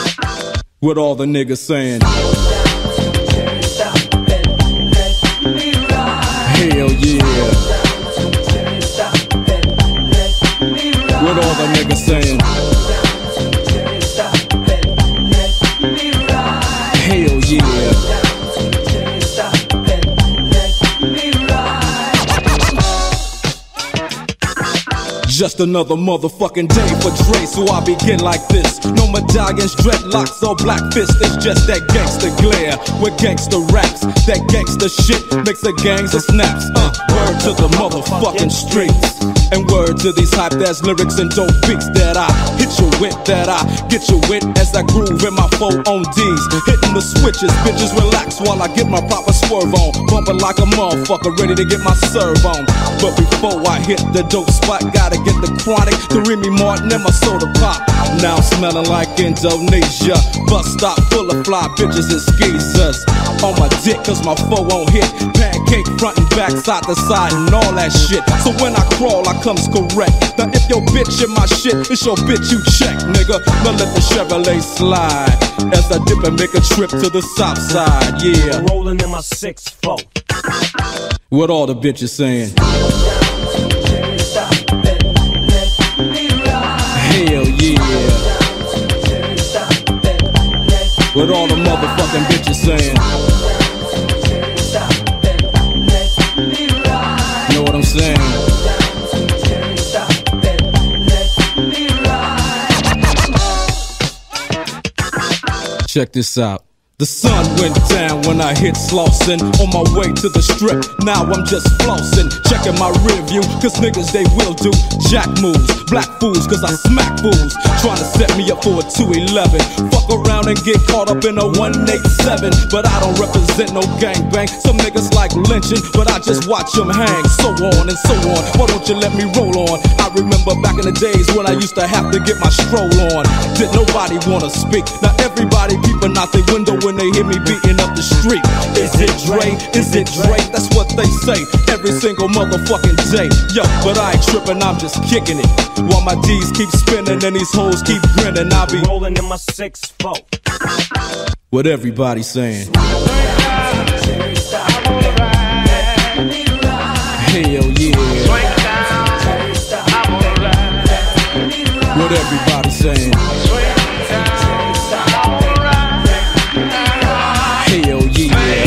What all the niggas saying? Hell yeah. What all the niggas saying? Hell yeah. Just another motherfucking day for Dre, so I begin like this. No medallions, dreadlocks, or black fists. It's just that gangster glare with gangster raps. That gangster shit makes the gangs of snaps. Uh, word to the motherfucking streets. And word to these hype ass lyrics and dope beats that I hit you with, that I get you with as I groove in my four on D's. Hitting the switches, bitches relax while I get my proper swerve on. Bumping like a motherfucker, ready to get my serve on. But before I hit the dope spot, gotta get the chronic, the Remy Martin and my soda pop. Now I'm smelling like Indonesia. Bus stop full of fly bitches and skeezers. On my dick cause my four on hit. Pancake front and back, side to side and all that shit. So when I crawl I comes correct. Now if your bitch in my shit, it's your bitch you check, nigga. Now let the Chevrolet slide as I dip and make a trip to the south side, yeah. Rolling in my six four. What all the bitches saying? Hell yeah. What all the motherfucking bitches saying? Know what I'm saying? Check this out. The sun went down when I hit Slauson. On my way to the strip, now I'm just flossing. Checking my rear view, cause niggas they will do jack moves. Black fools, cause I smack fools. Trying to set me up for a two eleven. Fuck around and get caught up in a one eighty-seven. But I don't represent no gangbang. Some niggas like lynching, but I just watch them hang. So on and so on, why don't you let me roll on? I remember back in the days when I used to have to get my stroll on. Did nobody wanna speak? Now everybody peeping out the window when they hear me beating up the street. Is it Dre? Is it Dre? That's what they say every single motherfucking day. Yo, but I ain't tripping, I'm just kicking it. While my D's keep spinning and these hoes keep grinning, I'll be rolling in my six four. What everybody saying? Hell yeah. What everybody saying? Hell yeah.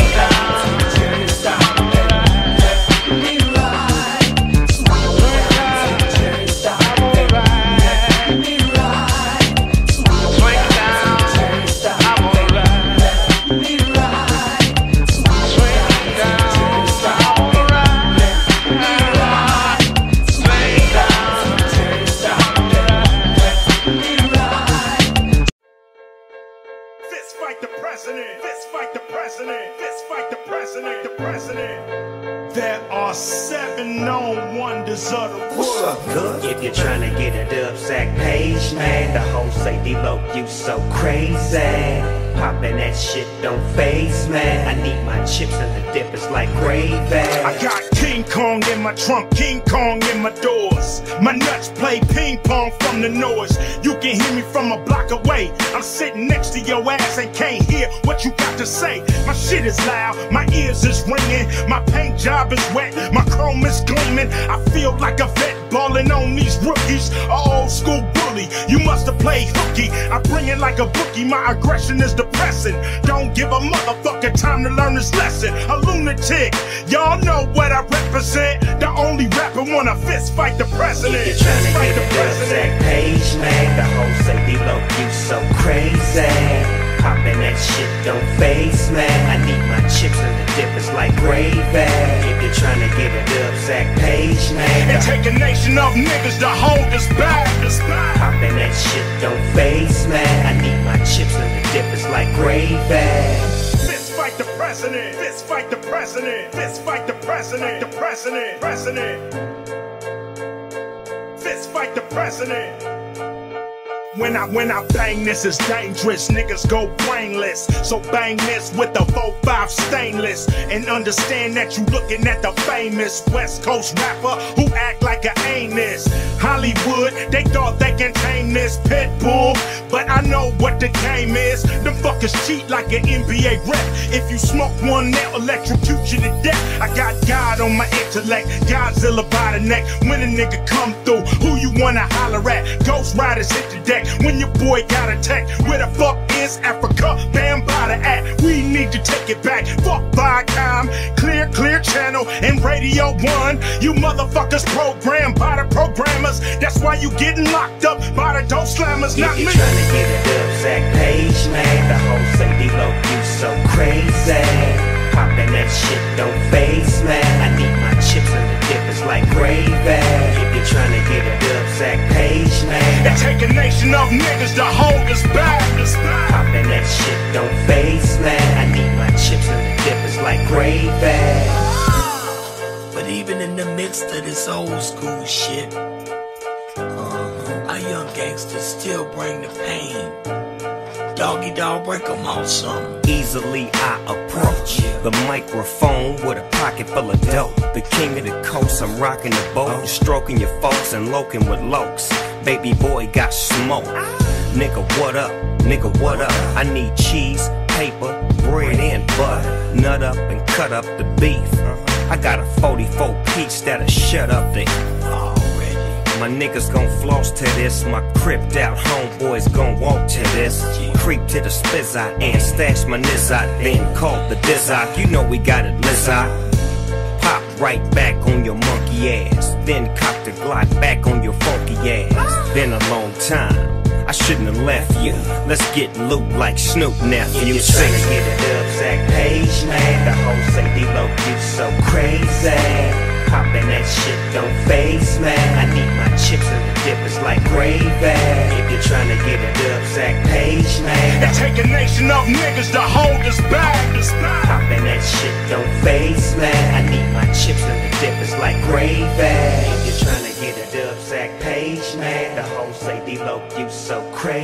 If you're trying to get a dub sack page, man, the hoes say D-Lo, you so crazy. Poppin' that shit don't faze, man. I need my chips and the dip is like gravy. I got King Kong in my trunk, King Kong in my doors. My nuts play ping pong from the noise. You can hear me from a block away. I'm sitting next to your ass and can't hear what you got to say. My shit is loud, my ears is ringing. My paint job is wet, my chrome is gleaming. I feel like a vet ballin' on these rookies. A old school bully, you must have played hooky. I bring it like a bookie, my aggression is depressing. Don't give a motherfucker time to learn this lesson. A lunatic, y'all know what I represent. The only rapper wanna fist fight the president. If you're trying to get a dub sack page, man, the hoes say D-Lo, you so crazy. Poppin' that shit don't faze, man. I need my chips and the dip is like gravy. If you're trying to get a dub sack page, man, and take a nation of niggas to hold us back. Poppin' that shit don't faze, man. I need my chips and the dip is like gravy. Fist fight the president. Fist fight the president. Fist fight the president. The president. President. Fist fight the president. When I, when I bang this, it's dangerous, niggas go brainless. So bang this with the four five stainless. And understand that you looking at the famous West Coast rapper who act like a anus. Hollywood, they thought they can tame this pit bull, but I know what the game is. Them fuckers cheat like an N B A rep. If you smoke one, they'll electrocute you to death. I got God on my intellect, Godzilla by the neck. When a nigga come through, who you wanna holler at? Ghost Riders hit the deck. When your boy got attacked, where the fuck is Africa? Bam by the act, we need to take it back. Fuck Viacom, clear, clear channel, and Radio One. You motherfuckers programmed by the programmers. That's why you getting locked up by the dope slammers, not if me. If you tryna get a Dubsack page, man, the whole say D-Lo, you so crazy. Poppin' that shit don't face, man. I need my chips and the dip is like gravy. If you're tryna get a Dubsack page, man, it take a nation of niggas to hold us back. Poppin' that shit don't face, man. I need my chips and the dip is like gravy. But even in the midst of this old school shit, uh, our young gangsters still bring the pain. Doggy dog, break them off something. Easily I approach the microphone with a pocket full of dope. The king of the coast, I'm rocking the boat, stroking your folks and loking with lokes. Baby boy got smoke. Nigga, what up? Nigga, what up? I need cheese, paper, bread and butter. Nut up and cut up the beef. I got a forty-four peach that'll shut up the My niggas gon' floss to this. My cripped out homeboys gon' walk to this. Creep to the spizzot and stash my nizzot. Then call the dizzot. You know we got it lizzot. Pop right back on your monkey ass. Then cop the Glock back on your funky ass. Been a long time, I shouldn't have left you. Let's get loot like Snoop nephew. You tryna get a Dubsack page, man. The whole say D-Lo, you so crazy. Poppin' that shit don't face, man. I need my chips and the dip is like gravy. If you're tryna get a Dubsack page, man, it take a nation of niggas to hold us back. Poppin' that shit don't face, man. I need my chips and the dip is like gravy. If you're tryna get a Dubsack page, man, the whole say D-Lo, you so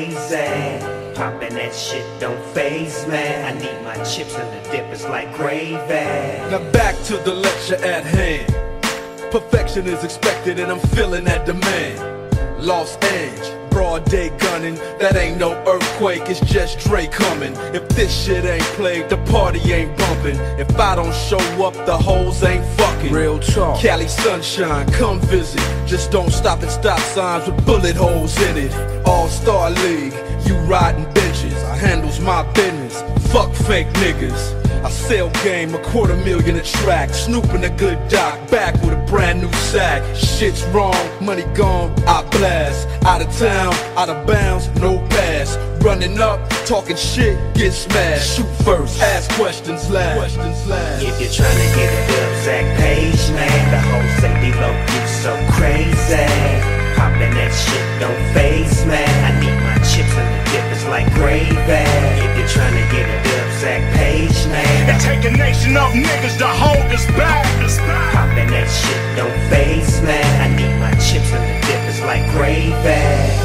crazy. Poppin' that shit don't face, man. I need my chips and the dip is like gravy. Now back to the lecture at hand. Perfection is expected and I'm feeling that demand. Los Angeles, broad day gunning. That ain't no earthquake, it's just Dre coming. If this shit ain't played, the party ain't bumping. If I don't show up, the hoes ain't fucking. Real talk. Cali sunshine, come visit. Just don't stop at stop signs with bullet holes in it. All-Star League, you riding bitches. I handles my business. Fuck fake niggas. I sell game, a quarter million a track. Snooping a good doc, back with a brand new sack. Shit's wrong, money gone, I blast. Out of town, out of bounds, no pass. Running up, talking shit, get smashed. Shoot first, ask questions last. Questions last. If you're tryna get a Dubsack page, man, the whole say D-Lo, you so crazy. Poppin' that shit don't face, man. I need my chips and the dip is like gravy. If you're tryna get a Dubsack page, man, it take a nation of niggas to hold us back. Poppin' that shit don't face, man. I need my chips and the dip is like gravy.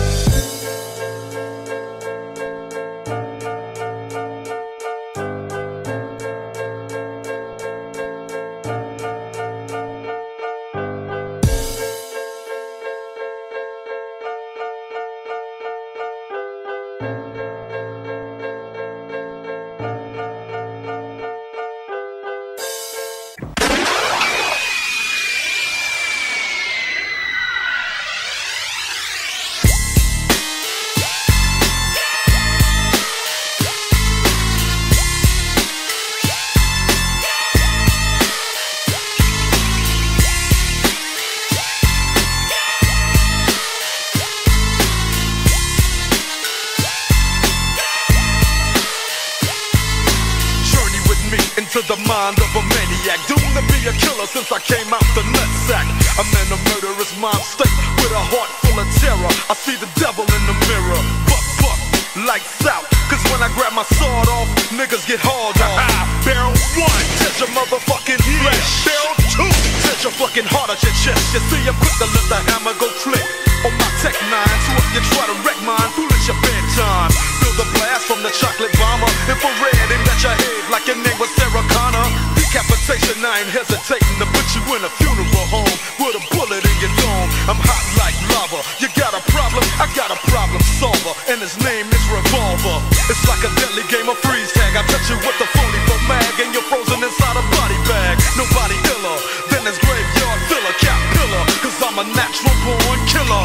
To the mind of a maniac, doomed to be a killer since I came out the nutsack. I'm in a murderous mind state with a heart full of terror. I see the devil in the mirror. Buck, buck, lights out. Cause when I grab my sword off, niggas get hauled off. Barrel one, touch your motherfucking flesh. Barrel two, touch your fucking heart at your chest. You see, I'm quick to let the hammer go click on my tech nine. So if you try to wreck mine, foolish your bedtime. Feel the blast from the chocolate bomber. Infrared aimed at your head like your name was Sarah Connor. Decapitation, I ain't hesitating to put you in a funeral home with a bullet in your dome. I'm hot like lava. You got a problem? I got a problem solver, and his name is Revolver. It's like a deadly game of freeze tag. I touch you with the forty-four mag, and you're frozen inside a body bag. Nobody iller than this graveyard filler, cat pillar. Cause I'm a natural born killer.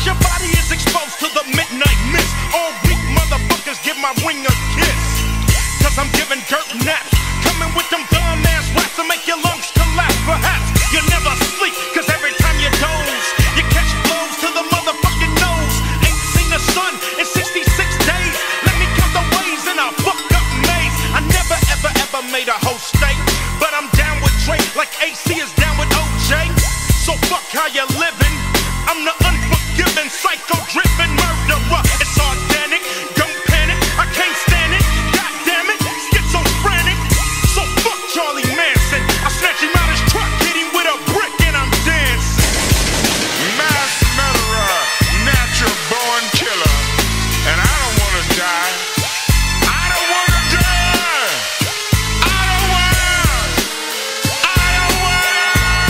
Cause your body is exposed to the midnight mist. All weak motherfuckers give my ring a kiss. Cause I'm giving dirt naps. Coming with them dumb ass raps to make your lungs collapse. Perhaps you never sleep, cause every time you doze, you catch blows to the motherfucking nose. Ain't seen the sun in sixty-six days. Let me count the ways in a fucked up maze. I never ever ever made a whole state, but I'm down with Drake like A C is down with O J. So fuck how you living. I'm the unforgiving, psycho-driven murderer. It's organic, don't panic, I can't stand it. God damn it, schizophrenic. So fuck Charlie Manson. I snatch him out his truck, hit him with a brick, and I'm dancing. Mass murderer, natural born killer, and I don't wanna die. I don't wanna die. I don't wanna. I don't wanna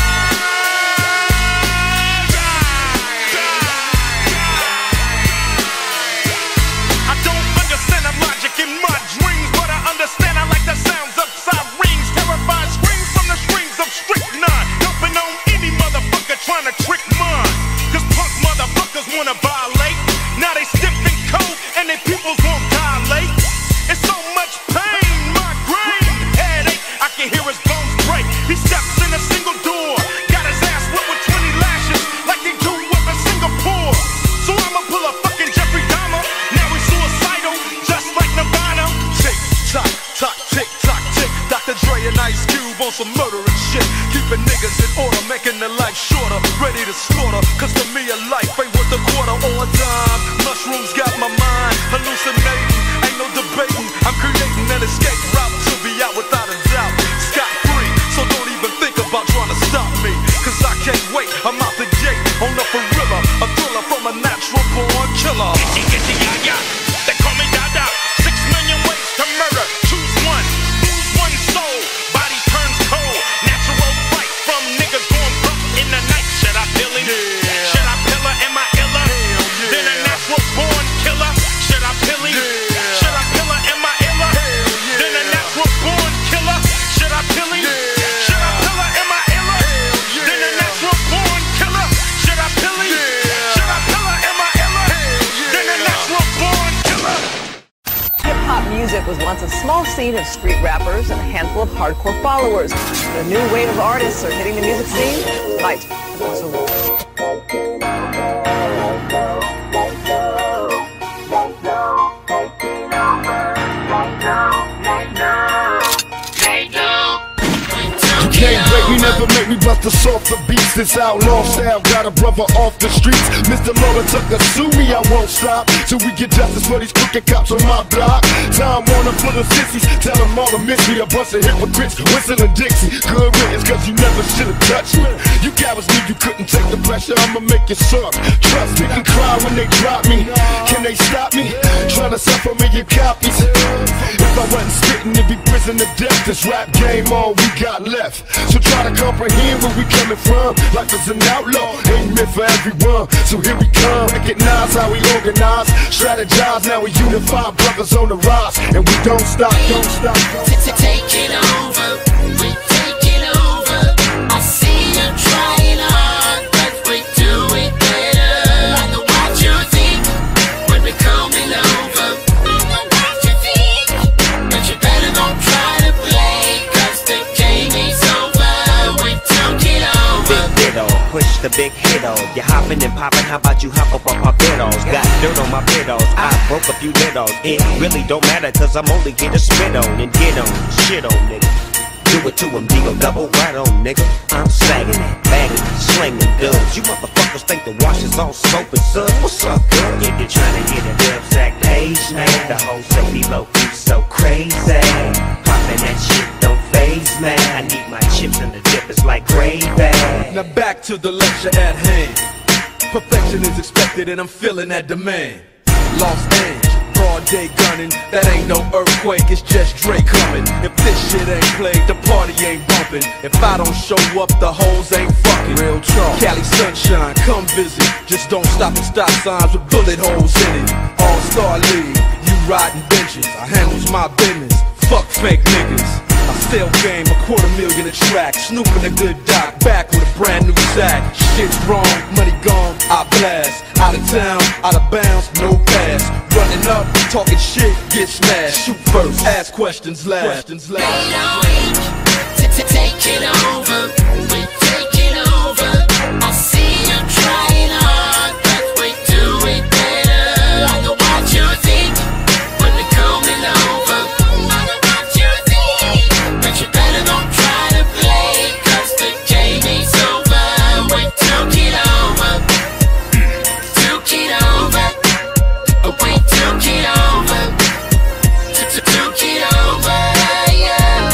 I don't understand the logic in my dreams, but I understand I like the sounds of sirens. Terrified screams from the strings of strychnine. Dumping on any motherfucker trying to trick mine. Cause punk motherfuckers wanna violate. Now they stiff and cold and their pupils won't dilate. It's so much pain, migraine, headache. I can hear his bones break. He steps in a single door. Got his ass whipped with twenty lashes like they do up in Singapore. So I'ma pull a fucking Jeffrey Dahmer. Now he's suicidal, just like Nirvana. Tick tock, tock, tick tock, tick. Doctor Dre and Ice Cube on some murdering shit. Keeping niggas in order, making their life shorter. Ready to slaughter, cause to me a life ain't worth a quarter or a dime. Mushrooms got my mind hallucinating. Ain't no debating, I'm creating an escape route to be out without a doubt. Scot free, so don't even think about trying to stop me. Cause I can't wait, I'm out the gate on the gorilla. A thriller from a natural born killer. Get the, get the, yeah, yeah. They call me Dada. Six million ways to murder. Choose one. Lose one soul. Body turns cold. Natural fight from niggas going broke in the night. Should I pill him? Yeah. Should I pill her? Am I iller? Yeah. Then a natural born killer. Should I pill him? Yeah. Should I pill her? Am I iller? Yeah. Then a natural born killer. Should I pill him? Yeah. Should I pill her? Am I iller? Yeah. Then a natural born killer. Should I pill him? Yeah. Should I pill her? Am I iller? Yeah. Then a natural born killer. Hip-hop music was once a small scene of street rappers and a handful of hardcore followers. The new wave of artists are hitting the music scene tonight. Can't break me, never make me bust the softer beats. This outlaw style got a brother off the streets. Mister Laura Tucker, sue me, I won't stop till we get justice for these crooked cops on my block. Time Warner for the sissies, tell them all to miss me. A bunch of hypocrites, whistling Dixie. Good riddance, cause you never should've touched me. You cowards knew you couldn't take the pressure, I'ma make you suck. Trust me, and cry when they drop me. Can they stop me? Trying to sell for million copies. If I wasn't spitting, it'd be prison to death. This rap game, all we got left. So try to comprehend where we coming from. Life is an outlaw, ain't meant for everyone. So here we come, recognize how we organize, strategize, now we unify, brothers on the rise. And we don't stop, don't stop, don't stop. Take it over, we take it over. I see you trying hard, but we do it better. I know what you think when we're coming over. I know what you think, but you better don't try to play, cause the game is over. We took it over. Big ditto, push the big hit on. You hopping and popping, how about you hop up on my biddles? Got dirt on my biddles, I broke a few littles. It really don't matter, cause I'm only here to spit on and get on, shit on, nigga. Do it to him, Digo, double right on, nigga. I'm sagging it, bagging it, slinging dudes. You motherfuckers think the wash is all soap and suds. What's up, girl? If you're trying to get a dub sack page, man, the whole say me low key so crazy. Popping that shit don't phase, man. I need my chips in the dip, it's like gravy. Now back to the lecture at hand. Perfection is expected and I'm feeling that demand. Los Angeles, broad day gunning, that ain't no earthquake, it's just Dre coming. If this shit ain't played, the party ain't bumping. If I don't show up, the hoes ain't fucking. Real talk. Cali sunshine, come visit. Just don't stop at stop signs with bullet holes in it. All-Star League, you riding benches, I handles my business. Fuck fake niggas. I sell game, a quarter million a track. Snooping a good doc, back with a brand new sack. Shit's wrong, money gone, I blast. Out of town, out of bounds, no pass. Running up, talking shit, get smashed. Shoot first, ask questions last. Questions last. Take it over, we take it over. I see you trying hard, but we do it better. I know what you think when we're coming over. I know what you think, but you better don't try to play, cause the game is over. We took it over, took it over. We took it over, took it over, yeah.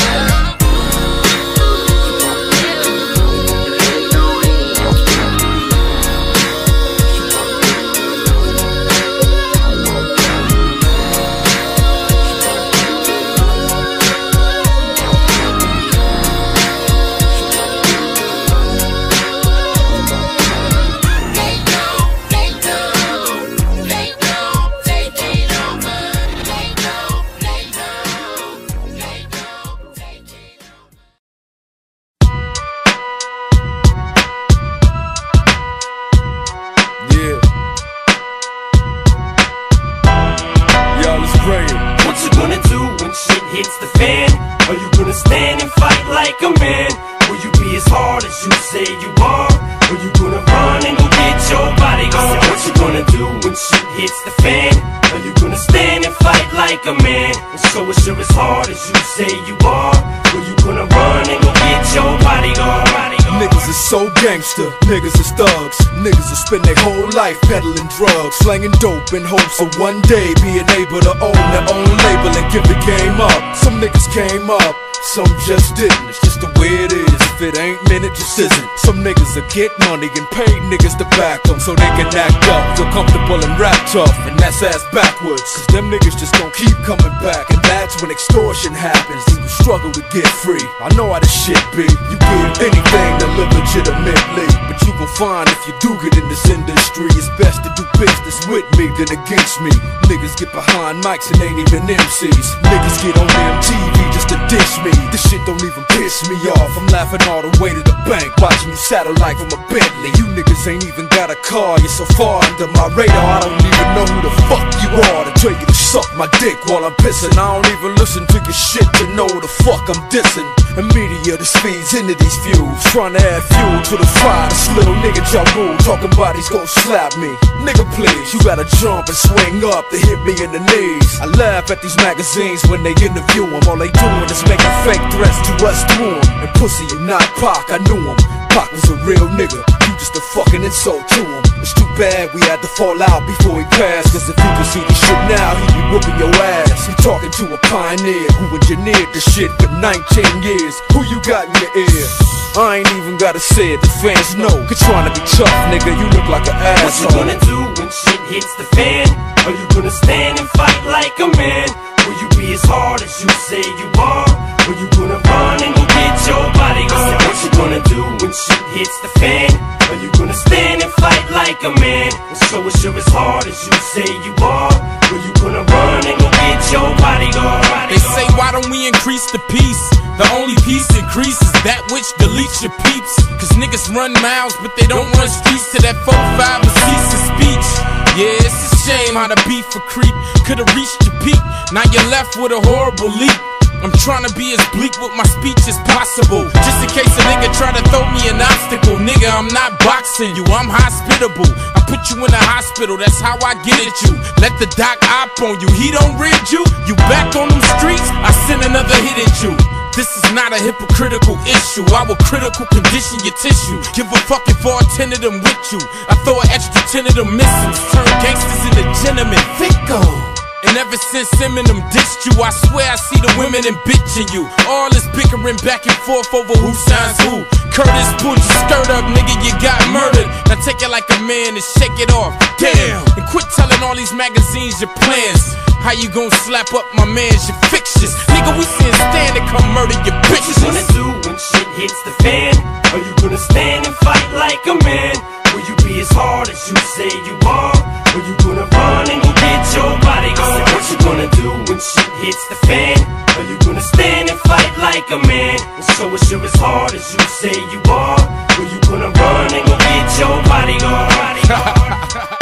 What you gonna do when shit hits the fan? Are you gonna stand and fight like a man? Will you be as hard as you say you are? Or you gonna run and go get your body on? What you gonna do when shit hits the fan? Are you gonna stand and fight like a man? And show us you're as hard as you say you are? Or you gonna run and go get your body on? Niggas is so gangster, niggas is thugs. Niggas will spend their whole life peddling drugs, slanging dope in hopes of one day being able to own their own label and give the game up. Some niggas came up, some just didn't. It's just the way it is. If it ain't meant, it just isn't. Some niggas will get money and pay niggas to back them so they can act up, feel comfortable and rap tough, and that's ass backwards. Cause them niggas just gon' keep coming back, and that's when extortion happens and you struggle to get free. I know how this shit be. You give anything to live legitimately, but you gon' find if you do get in this industry, it's best to do business with me than against me. Niggas get behind mics and ain't even M Cs. Niggas get on M T V just to dish me. This shit don't even piss me off. I'm laughing all the way to the bank, watching you satellite from a Bentley. You niggas ain't even got a car, you're so far under my radar. I don't even know who the fuck you are to tell you to suck my dick while I'm pissing. I don't even listen to your shit to know the fuck I'm dissing. And media just feeds into these views, trying to add fuel to the fire. This little nigga Ja Rule talking about he's gon' slap me. Nigga please, you gotta jump and swing up to hit me in the knees. I laugh at these magazines when they interview him. All they doing is making fake threats to us through him. And pussy, you not Pac, I knew him. Pac was a real nigga, you just a fucking insult to him. It's too bad we had to fall out before he passed, cause if you could see this shit now, he'd be whooping your ass. You talking to a pioneer who engineered the shit for nineteen years. Who you got in your ear? I ain't even gotta say it, the fans know. You're trying to be tough, nigga, you look like an asshole. What you gonna do when shit hits the fan? Are you gonna stand and fight like a man? Will you be as hard as you say you are? Or you gonna run and go get your body on? What you gonna do when shit hits the fan? Are you gonna stand and fight like a man? And show us you're as hard as you say you are? Or you gonna run and go get your body on? They say why don't we increase the peace? The only piece increases that which deletes your peeps. Cause niggas run miles but they don't run streets. To that four five or cease of speech. Yeah, it's a shame how the beef for creep could've reached your peak. Now you're left with a horrible leap. I'm trying to be as bleak with my speech as possible, just in case a nigga try to throw me an obstacle. Nigga, I'm not boxing you, I'm hospitable. I put you in the hospital, that's how I get at you. Let the doc op on you, he don't rid you. You back on them streets, I send another hit at you. This is not a hypocritical issue, I will critical condition your tissue. Give a fuck if all ten of them with you. I throw an extra ten of them missiles, turn gangsters into gentlemen. Vico. And ever since Eminem dissed you, I swear I see the women and bitching you. All this bickering back and forth over who signs who. Curtis, pull your skirt up, nigga, you got murdered. Now take it like a man and shake it off. Damn! And quit telling all these magazines your plans. How you gon' slap up my mans, your fixtures? Nigga, we can't stand to come murder your bitches. What you gonna do when shit hits the fan? Are you gonna stand and fight like a man? Will you be as hard as you say you are? Or you gonna run and go get your body on? What you gonna do when shit hits the fan? Are you gonna stand and fight like a man? And show us you're as hard as you say you are? Or you gonna run and go get your body on?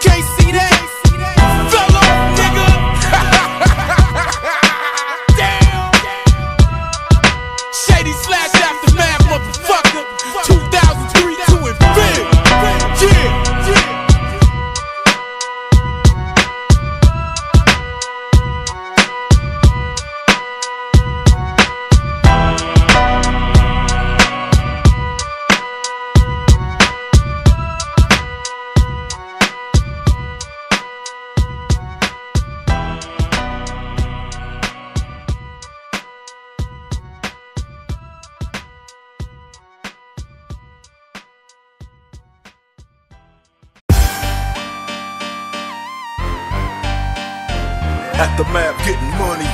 can't see that? Fell off, nigga. Damn. Shady slash aftermath, motherfucker. two thousand three to infinity. Yeah, yeah. At the map, getting money.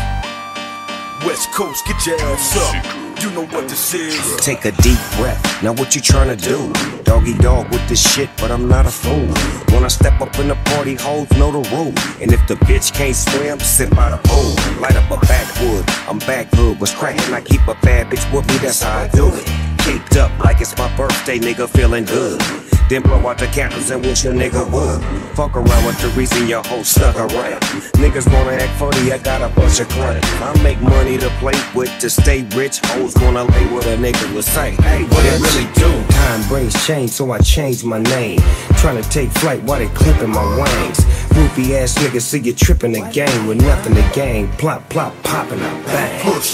West Coast, get your ass up. You know what this is. Take a deep breath. Now what you tryna do? Doggy dog with this shit, but I'm not a fool. When I step up in the party, hoes know the rule. And if the bitch can't swim, sit by the pool. Light up a backwood, I'm back hood. What's crackin'? I keep a bad bitch with me, that's how I do it. Caked up like it's my birthday, nigga, feeling good. Then blow out the candles and wish a nigga would. Fuck around with the reason your hoe stuck around. Niggas wanna act funny, I got a bunch of credit. I make money to play with, to stay rich. Hoes wanna lay with a nigga will say, hey, what it really do? Time brings change, so I changed my name. Tryna take flight while they clipping my wings. Goofy ass niggas see you tripping the game with nothing to gain. Plop, plop, popping out, bang. Push.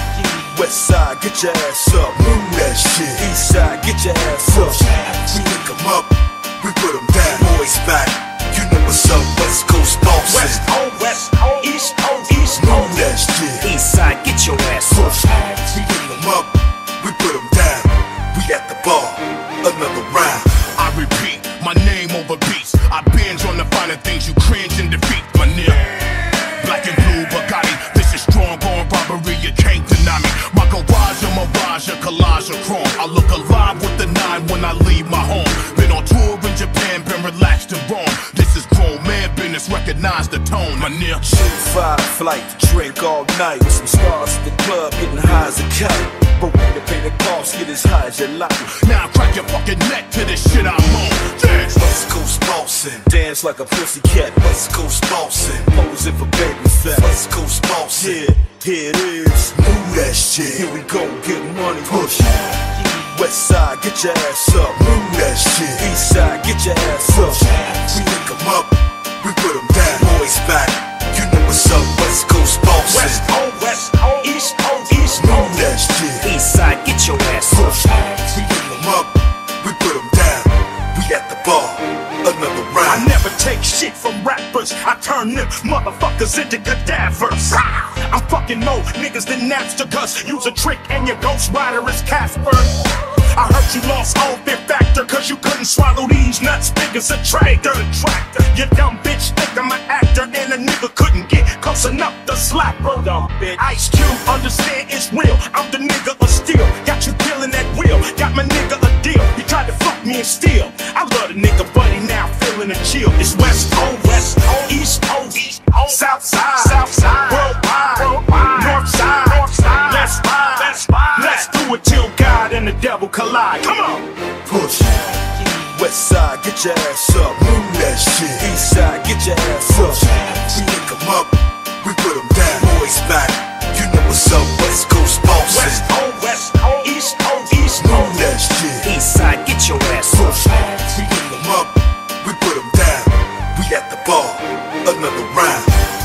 West side, get your ass up. Move that shit. East side, get your ass up. We pick 'em up, we put 'em down. Boys back, you know what's up. West Coast bossin'. West Coast, West Coast, East Coast, East Coast. Move that shit. East side, get your ass up. We pick 'em up, we put 'em down. We at the bar, another round. I repeat, my name over beats. I binge on the finer things you cringe and defeat, my nigga. Black and blue Bugatti, this is strong on robbery, you can't deny me. My garage, a mirage, a collage of chrome. I look alive with the nine when I leave my home. Been on tour in Japan, been relaxed in Rome. This is grown man business, recognize the tone, my nigga. Shoot five flight, drink all night. With some stars at the club, getting high as a kite. But when to pay the cost, get as high as you like. Now crack your fucking neck to this shit I'm on. Dance. West Coast bossin', dance like a pussycat. West Coast bossin', posing for baby fat. West Coast bossin', yeah, here it is. Move that shit, here we go, get money. Push. West side, get your ass up. Move that shit. East side, get your ass up. We pick 'em up, we put 'em down. Boys back, you know what's up. West Coast bossin'. West Coast, West Coast, East Coast, East Coast. Move that shit. East side, get your ass up. We pick 'em up, we put 'em down. We at the bar, another round. I never take shit from rappers. I turn them motherfuckers into cadavers. I'm fucking no niggas than Napster, cause use a trick and your ghost rider is Casper. I heard you lost all fear factor, cause you couldn't swallow these nuts big as a tractor. You dumb bitch think I'm an actor, and a nigga couldn't get close enough to slap her. Dumb bitch. Ice Cube, understand it's real. I'm the nigga of steel. Got you feeling that wheel. Got my nigga a deal. He tried to fuck me and steal. I love the nigga, buddy, now feeling a chill. It's West Coast, West Coast, East Coast, East Coast, South Side, South Side, worldwide, worldwide, North Side, North Side. Let's ride, let's ride, let's do it till God and the devil collide. Come on, push. West side, get your ass up. Move that shit. East side, get your ass up. We pick 'em up, we put 'em down. Boys back, you know what's up. West Coast bossin'. West Coast, West Coast, East Coast, East Coast. Move that shit. East side, get your ass up. We pick 'em up, we put 'em down. We at the bar, another round.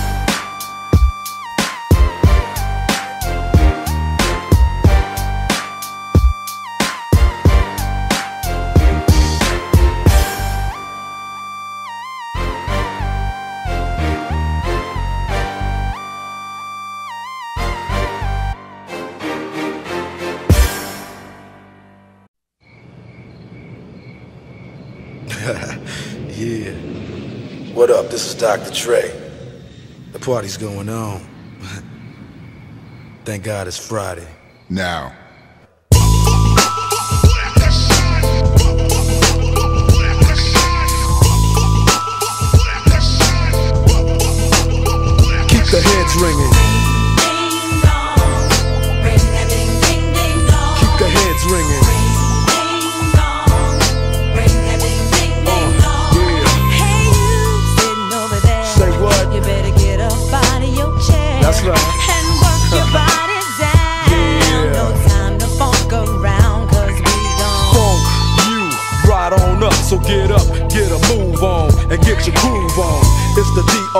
Yeah. What up? This is Doctor Dre. The party's going on. Thank God it's Friday. Now. Keep the heads ringing. Keep the heads ringing.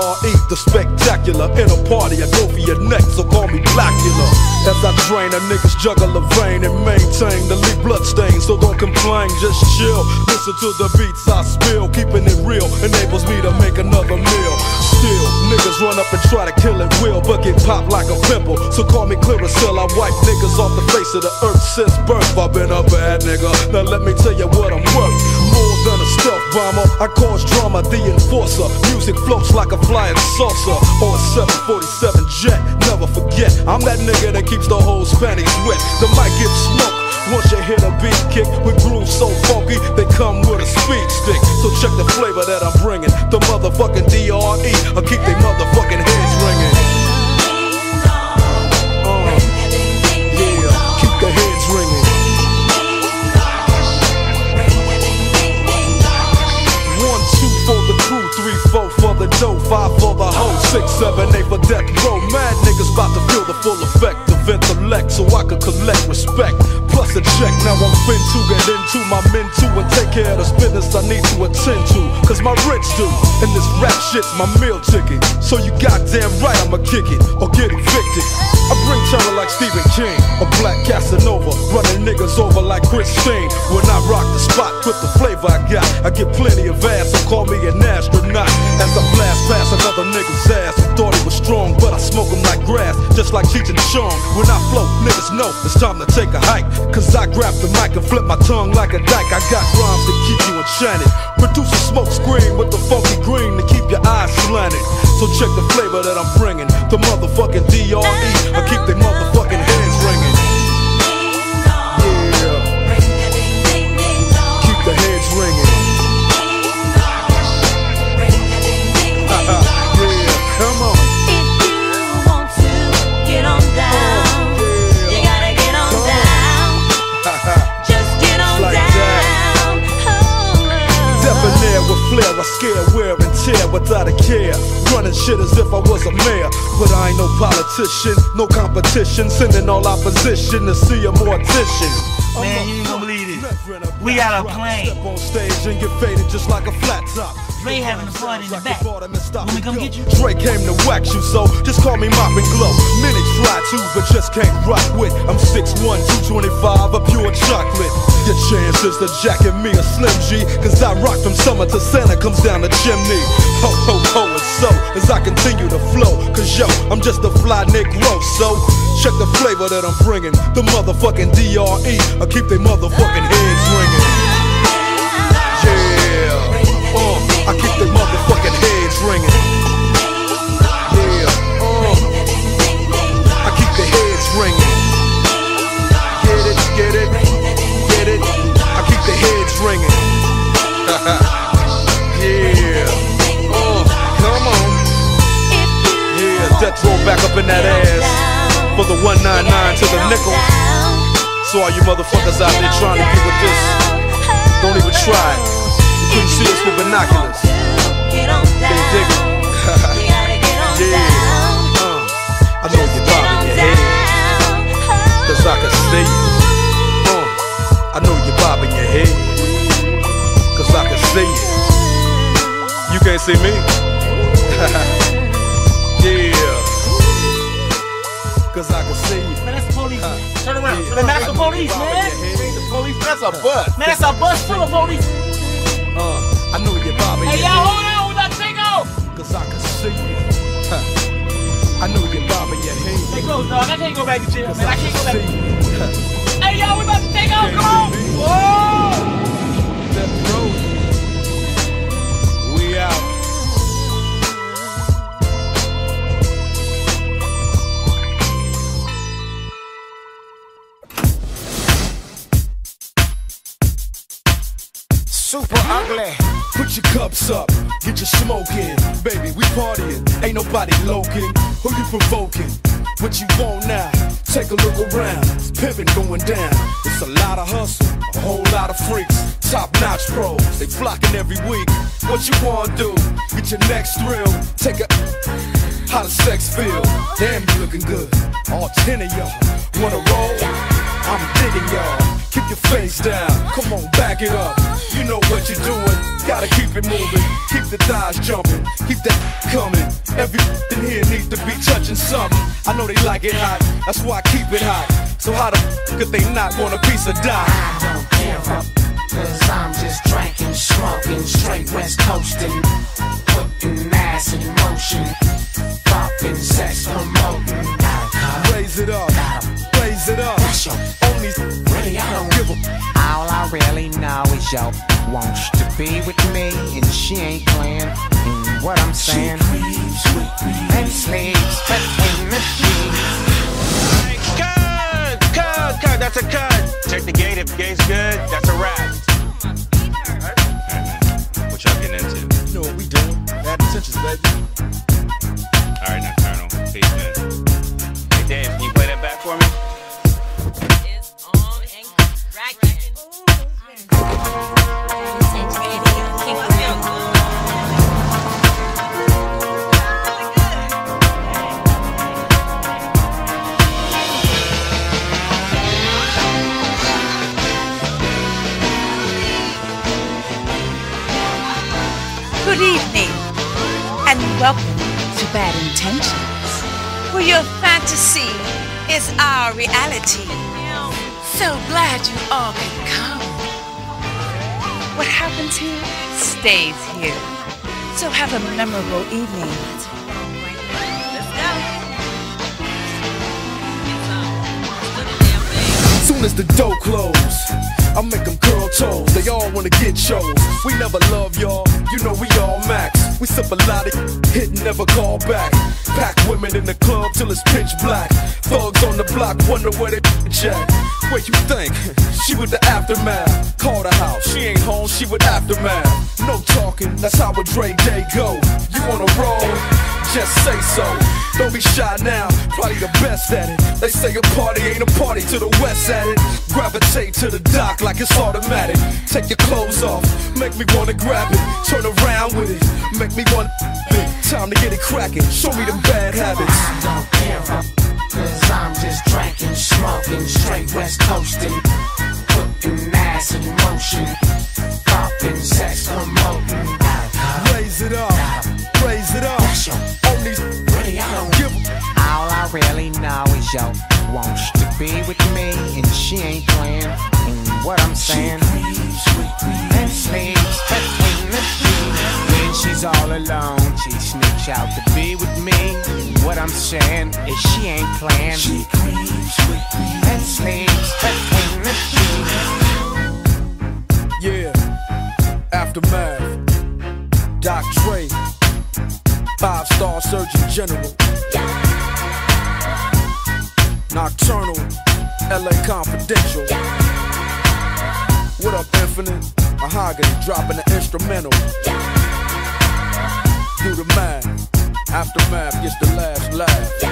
R E, the spectacular. In a party, I go for your neck, so call me Blackula. As I drain, a niggas juggle a vein and maintain the lead bloodstain, so don't complain, just chill. Listen to the beats I spill, keeping it real enables me to make another meal. Still, niggas run up and try to kill it will, but get popped like a pimple. So call me Clearasil, I wipe niggas off the face of the earth since birth. I've been a bad nigga, now let me tell you what I'm worth. More than a stealth bomber, I cause drama, the enforcer. Music floats like a flying saucer or a seven forty-seven jet. Never forget, I'm that nigga that keeps the whole Spanish wet. The mic gets smoked once you hit a beat kick with grooves so funky, they come with a speed stick. So check the flavor that I'm bringing, the motherfucking D R E. I'll keep they motherfucking heads ringing. Uh, yeah, keep the heads ringing. One, two for the crew, three, four for the dough, five for the hoe, six, seven, eight for death row. Mad niggas about to feel the full effect of intellect, so I can collect respect. Plus a check, now I'm fin to get into my men too and take care of the business I need to attend to. Cause my rich do, and this rap shit's my meal ticket. So you goddamn right I'ma kick it or get evicted. I bring terror like Stephen King, a black Casanova, running niggas over like Christine. When I rock the spot with the flavor I got, I get plenty of ass, so call me an astronaut. As I blast past another nigga's ass who thought he was strong, but I smoke him like grass, just like Cheech and Chong. When I flow, niggas know it's time to take a hike. Cause I grab the mic and flip my tongue like a dyke. I got rhymes to keep you enchanted. Produce a smoke screen with the funky green to keep your eyes slanted. So check the flavor that I'm bringing, the motherfucking D R E. I keep they motherfucking heads ringing. Yeah, keep the heads ringing. Yeah, come on. With flair, I scare, wear and tear without a care. Running shit as if I was a mayor. But I ain't no politician, no competition. Sending all opposition to see a mortician. Man, you ain't gonna believe it. We got a plane. Step on stage and get faded just like a flat top. Ray having a party in the back. Want me come get you? Dre came to wax you, so just call me Mop and Glow. Many try to, but just can't rock with. I'm six one, two twenty-five, a pure chocolate. Your chance is to jacket me a Slim G, cause I rock from summer to Santa comes down the chimney. Ho, ho, ho, and so, as I continue to flow, cause yo, I'm just a fly Negro, so check the flavor that I'm bringing, the motherfucking D R E. I keep they motherfucking heads ringing. Yeah, uh, I keep they motherfucking heads ringing. Yeah, uh, I keep the heads ringing. Get it, get it, get it. I keep the heads ringing. Yeah, uh, come on. Yeah, death roll back up in that ass for the one ninety-nine to the nickel. So all you motherfuckers out there trying to get with this, don't even try it. You couldn't see us with binoculars. They dig it. Yeah, uh, I know you're bobbing your head, cause I can see you. Uh, I know you're bobbing your head, cause I can see you. You can't see me. Yeah, cause I can see you. Man, that's the police. Uh, Turn around. Yeah. Man, that's the police, man. The police, that's a bus. Man, that's a bus full of police. Uh, I know you're bobbing hey, your y'all, head. hold on with that thing off. Cause I can see you. Huh. I know you're bobbing your head. Hey, close, dog. I can't go back to jail, man. I can't go back. Huh. Hey, y'all, we about to take off. Come on. Whoa. Death Row. We out. Super ugly. Put your cups up, get your smoke in. Baby, we partying, ain't nobody loking. Who you provoking? What you want now? Take a look around, it's pimpin' going down. It's a lot of hustle, a whole lot of freaks. Top-notch pros, they flocking every week. What you wanna do? Get your next thrill, take a... How does sex feel? Damn, you looking good. All ten of y'all wanna roll? I'm digging y'all. Keep your face down. Come on, back it up. You know what you're doing. Gotta keep it moving. Keep the thighs jumping. Keep that coming. Every in here needs to be touching something. I know they like it hot. That's why I keep it hot. So how the f could they not want a piece of die? I don't care, cause I'm just drinking, smoking, straight west coasting, putting ass in motion, popping, sex promoting. Raise it up, raise it up. Only really, I don't give a. All I really know is yo wants to be with me, and she ain't playing. And what I'm saying, she creeps with me and sleeps between the sheets. Cut, cut, cut. That's a cut. Check the gate. If the gate's good, that's a wrap. What y'all getting into? You know what we doing? Bad intentions, baby. All right, Nocturnal. Peace, man. Hey, Dave, can you play that back for me? Good evening, and welcome to Bad Intentions, where your fantasy is our reality. So glad you all could come. What happens here stays here. So have a memorable evening. Soon as the door close, I make them curl toes. They all wanna get chose. We never love y'all, you know we all max. We sip a lot of hit and never call back. Pack women in the club till it's pitch black. Thugs on the block wonder where they at. Where you think? She with the aftermath. Call the house, she ain't home, she with aftermath. No talking, that's how a Dre day go. You wanna roll? Just say so. Don't be shy now, probably the best at it. They say a party ain't a party till the West at it. Gravitate to the dock like it's automatic. Take your clothes off, make me wanna grab it. Turn around with it, make me want it. Time to get it cracking, show me them bad habits. I don't care, cause I'm just drinking, smoking, straight west coasting, putting ass in motion, popping, sex promoting. Raise it up, raise it up. Only really, I don't give a. All I really know is yo wants to be with me, and she ain't playing. And what I'm saying, she creeps with me and sleeps between the sheets. When she's all alone, she sneaks out to be with me. And what I'm saying is she ain't playing. She creeps with me and sleeps between the sheets. Yeah, aftermath. Doc Dre, five-star Surgeon General. Nocturnal, L A Confidential. What up, Infinite? Mahogany dropping the instrumental. Do the math. Aftermath gets the last laugh.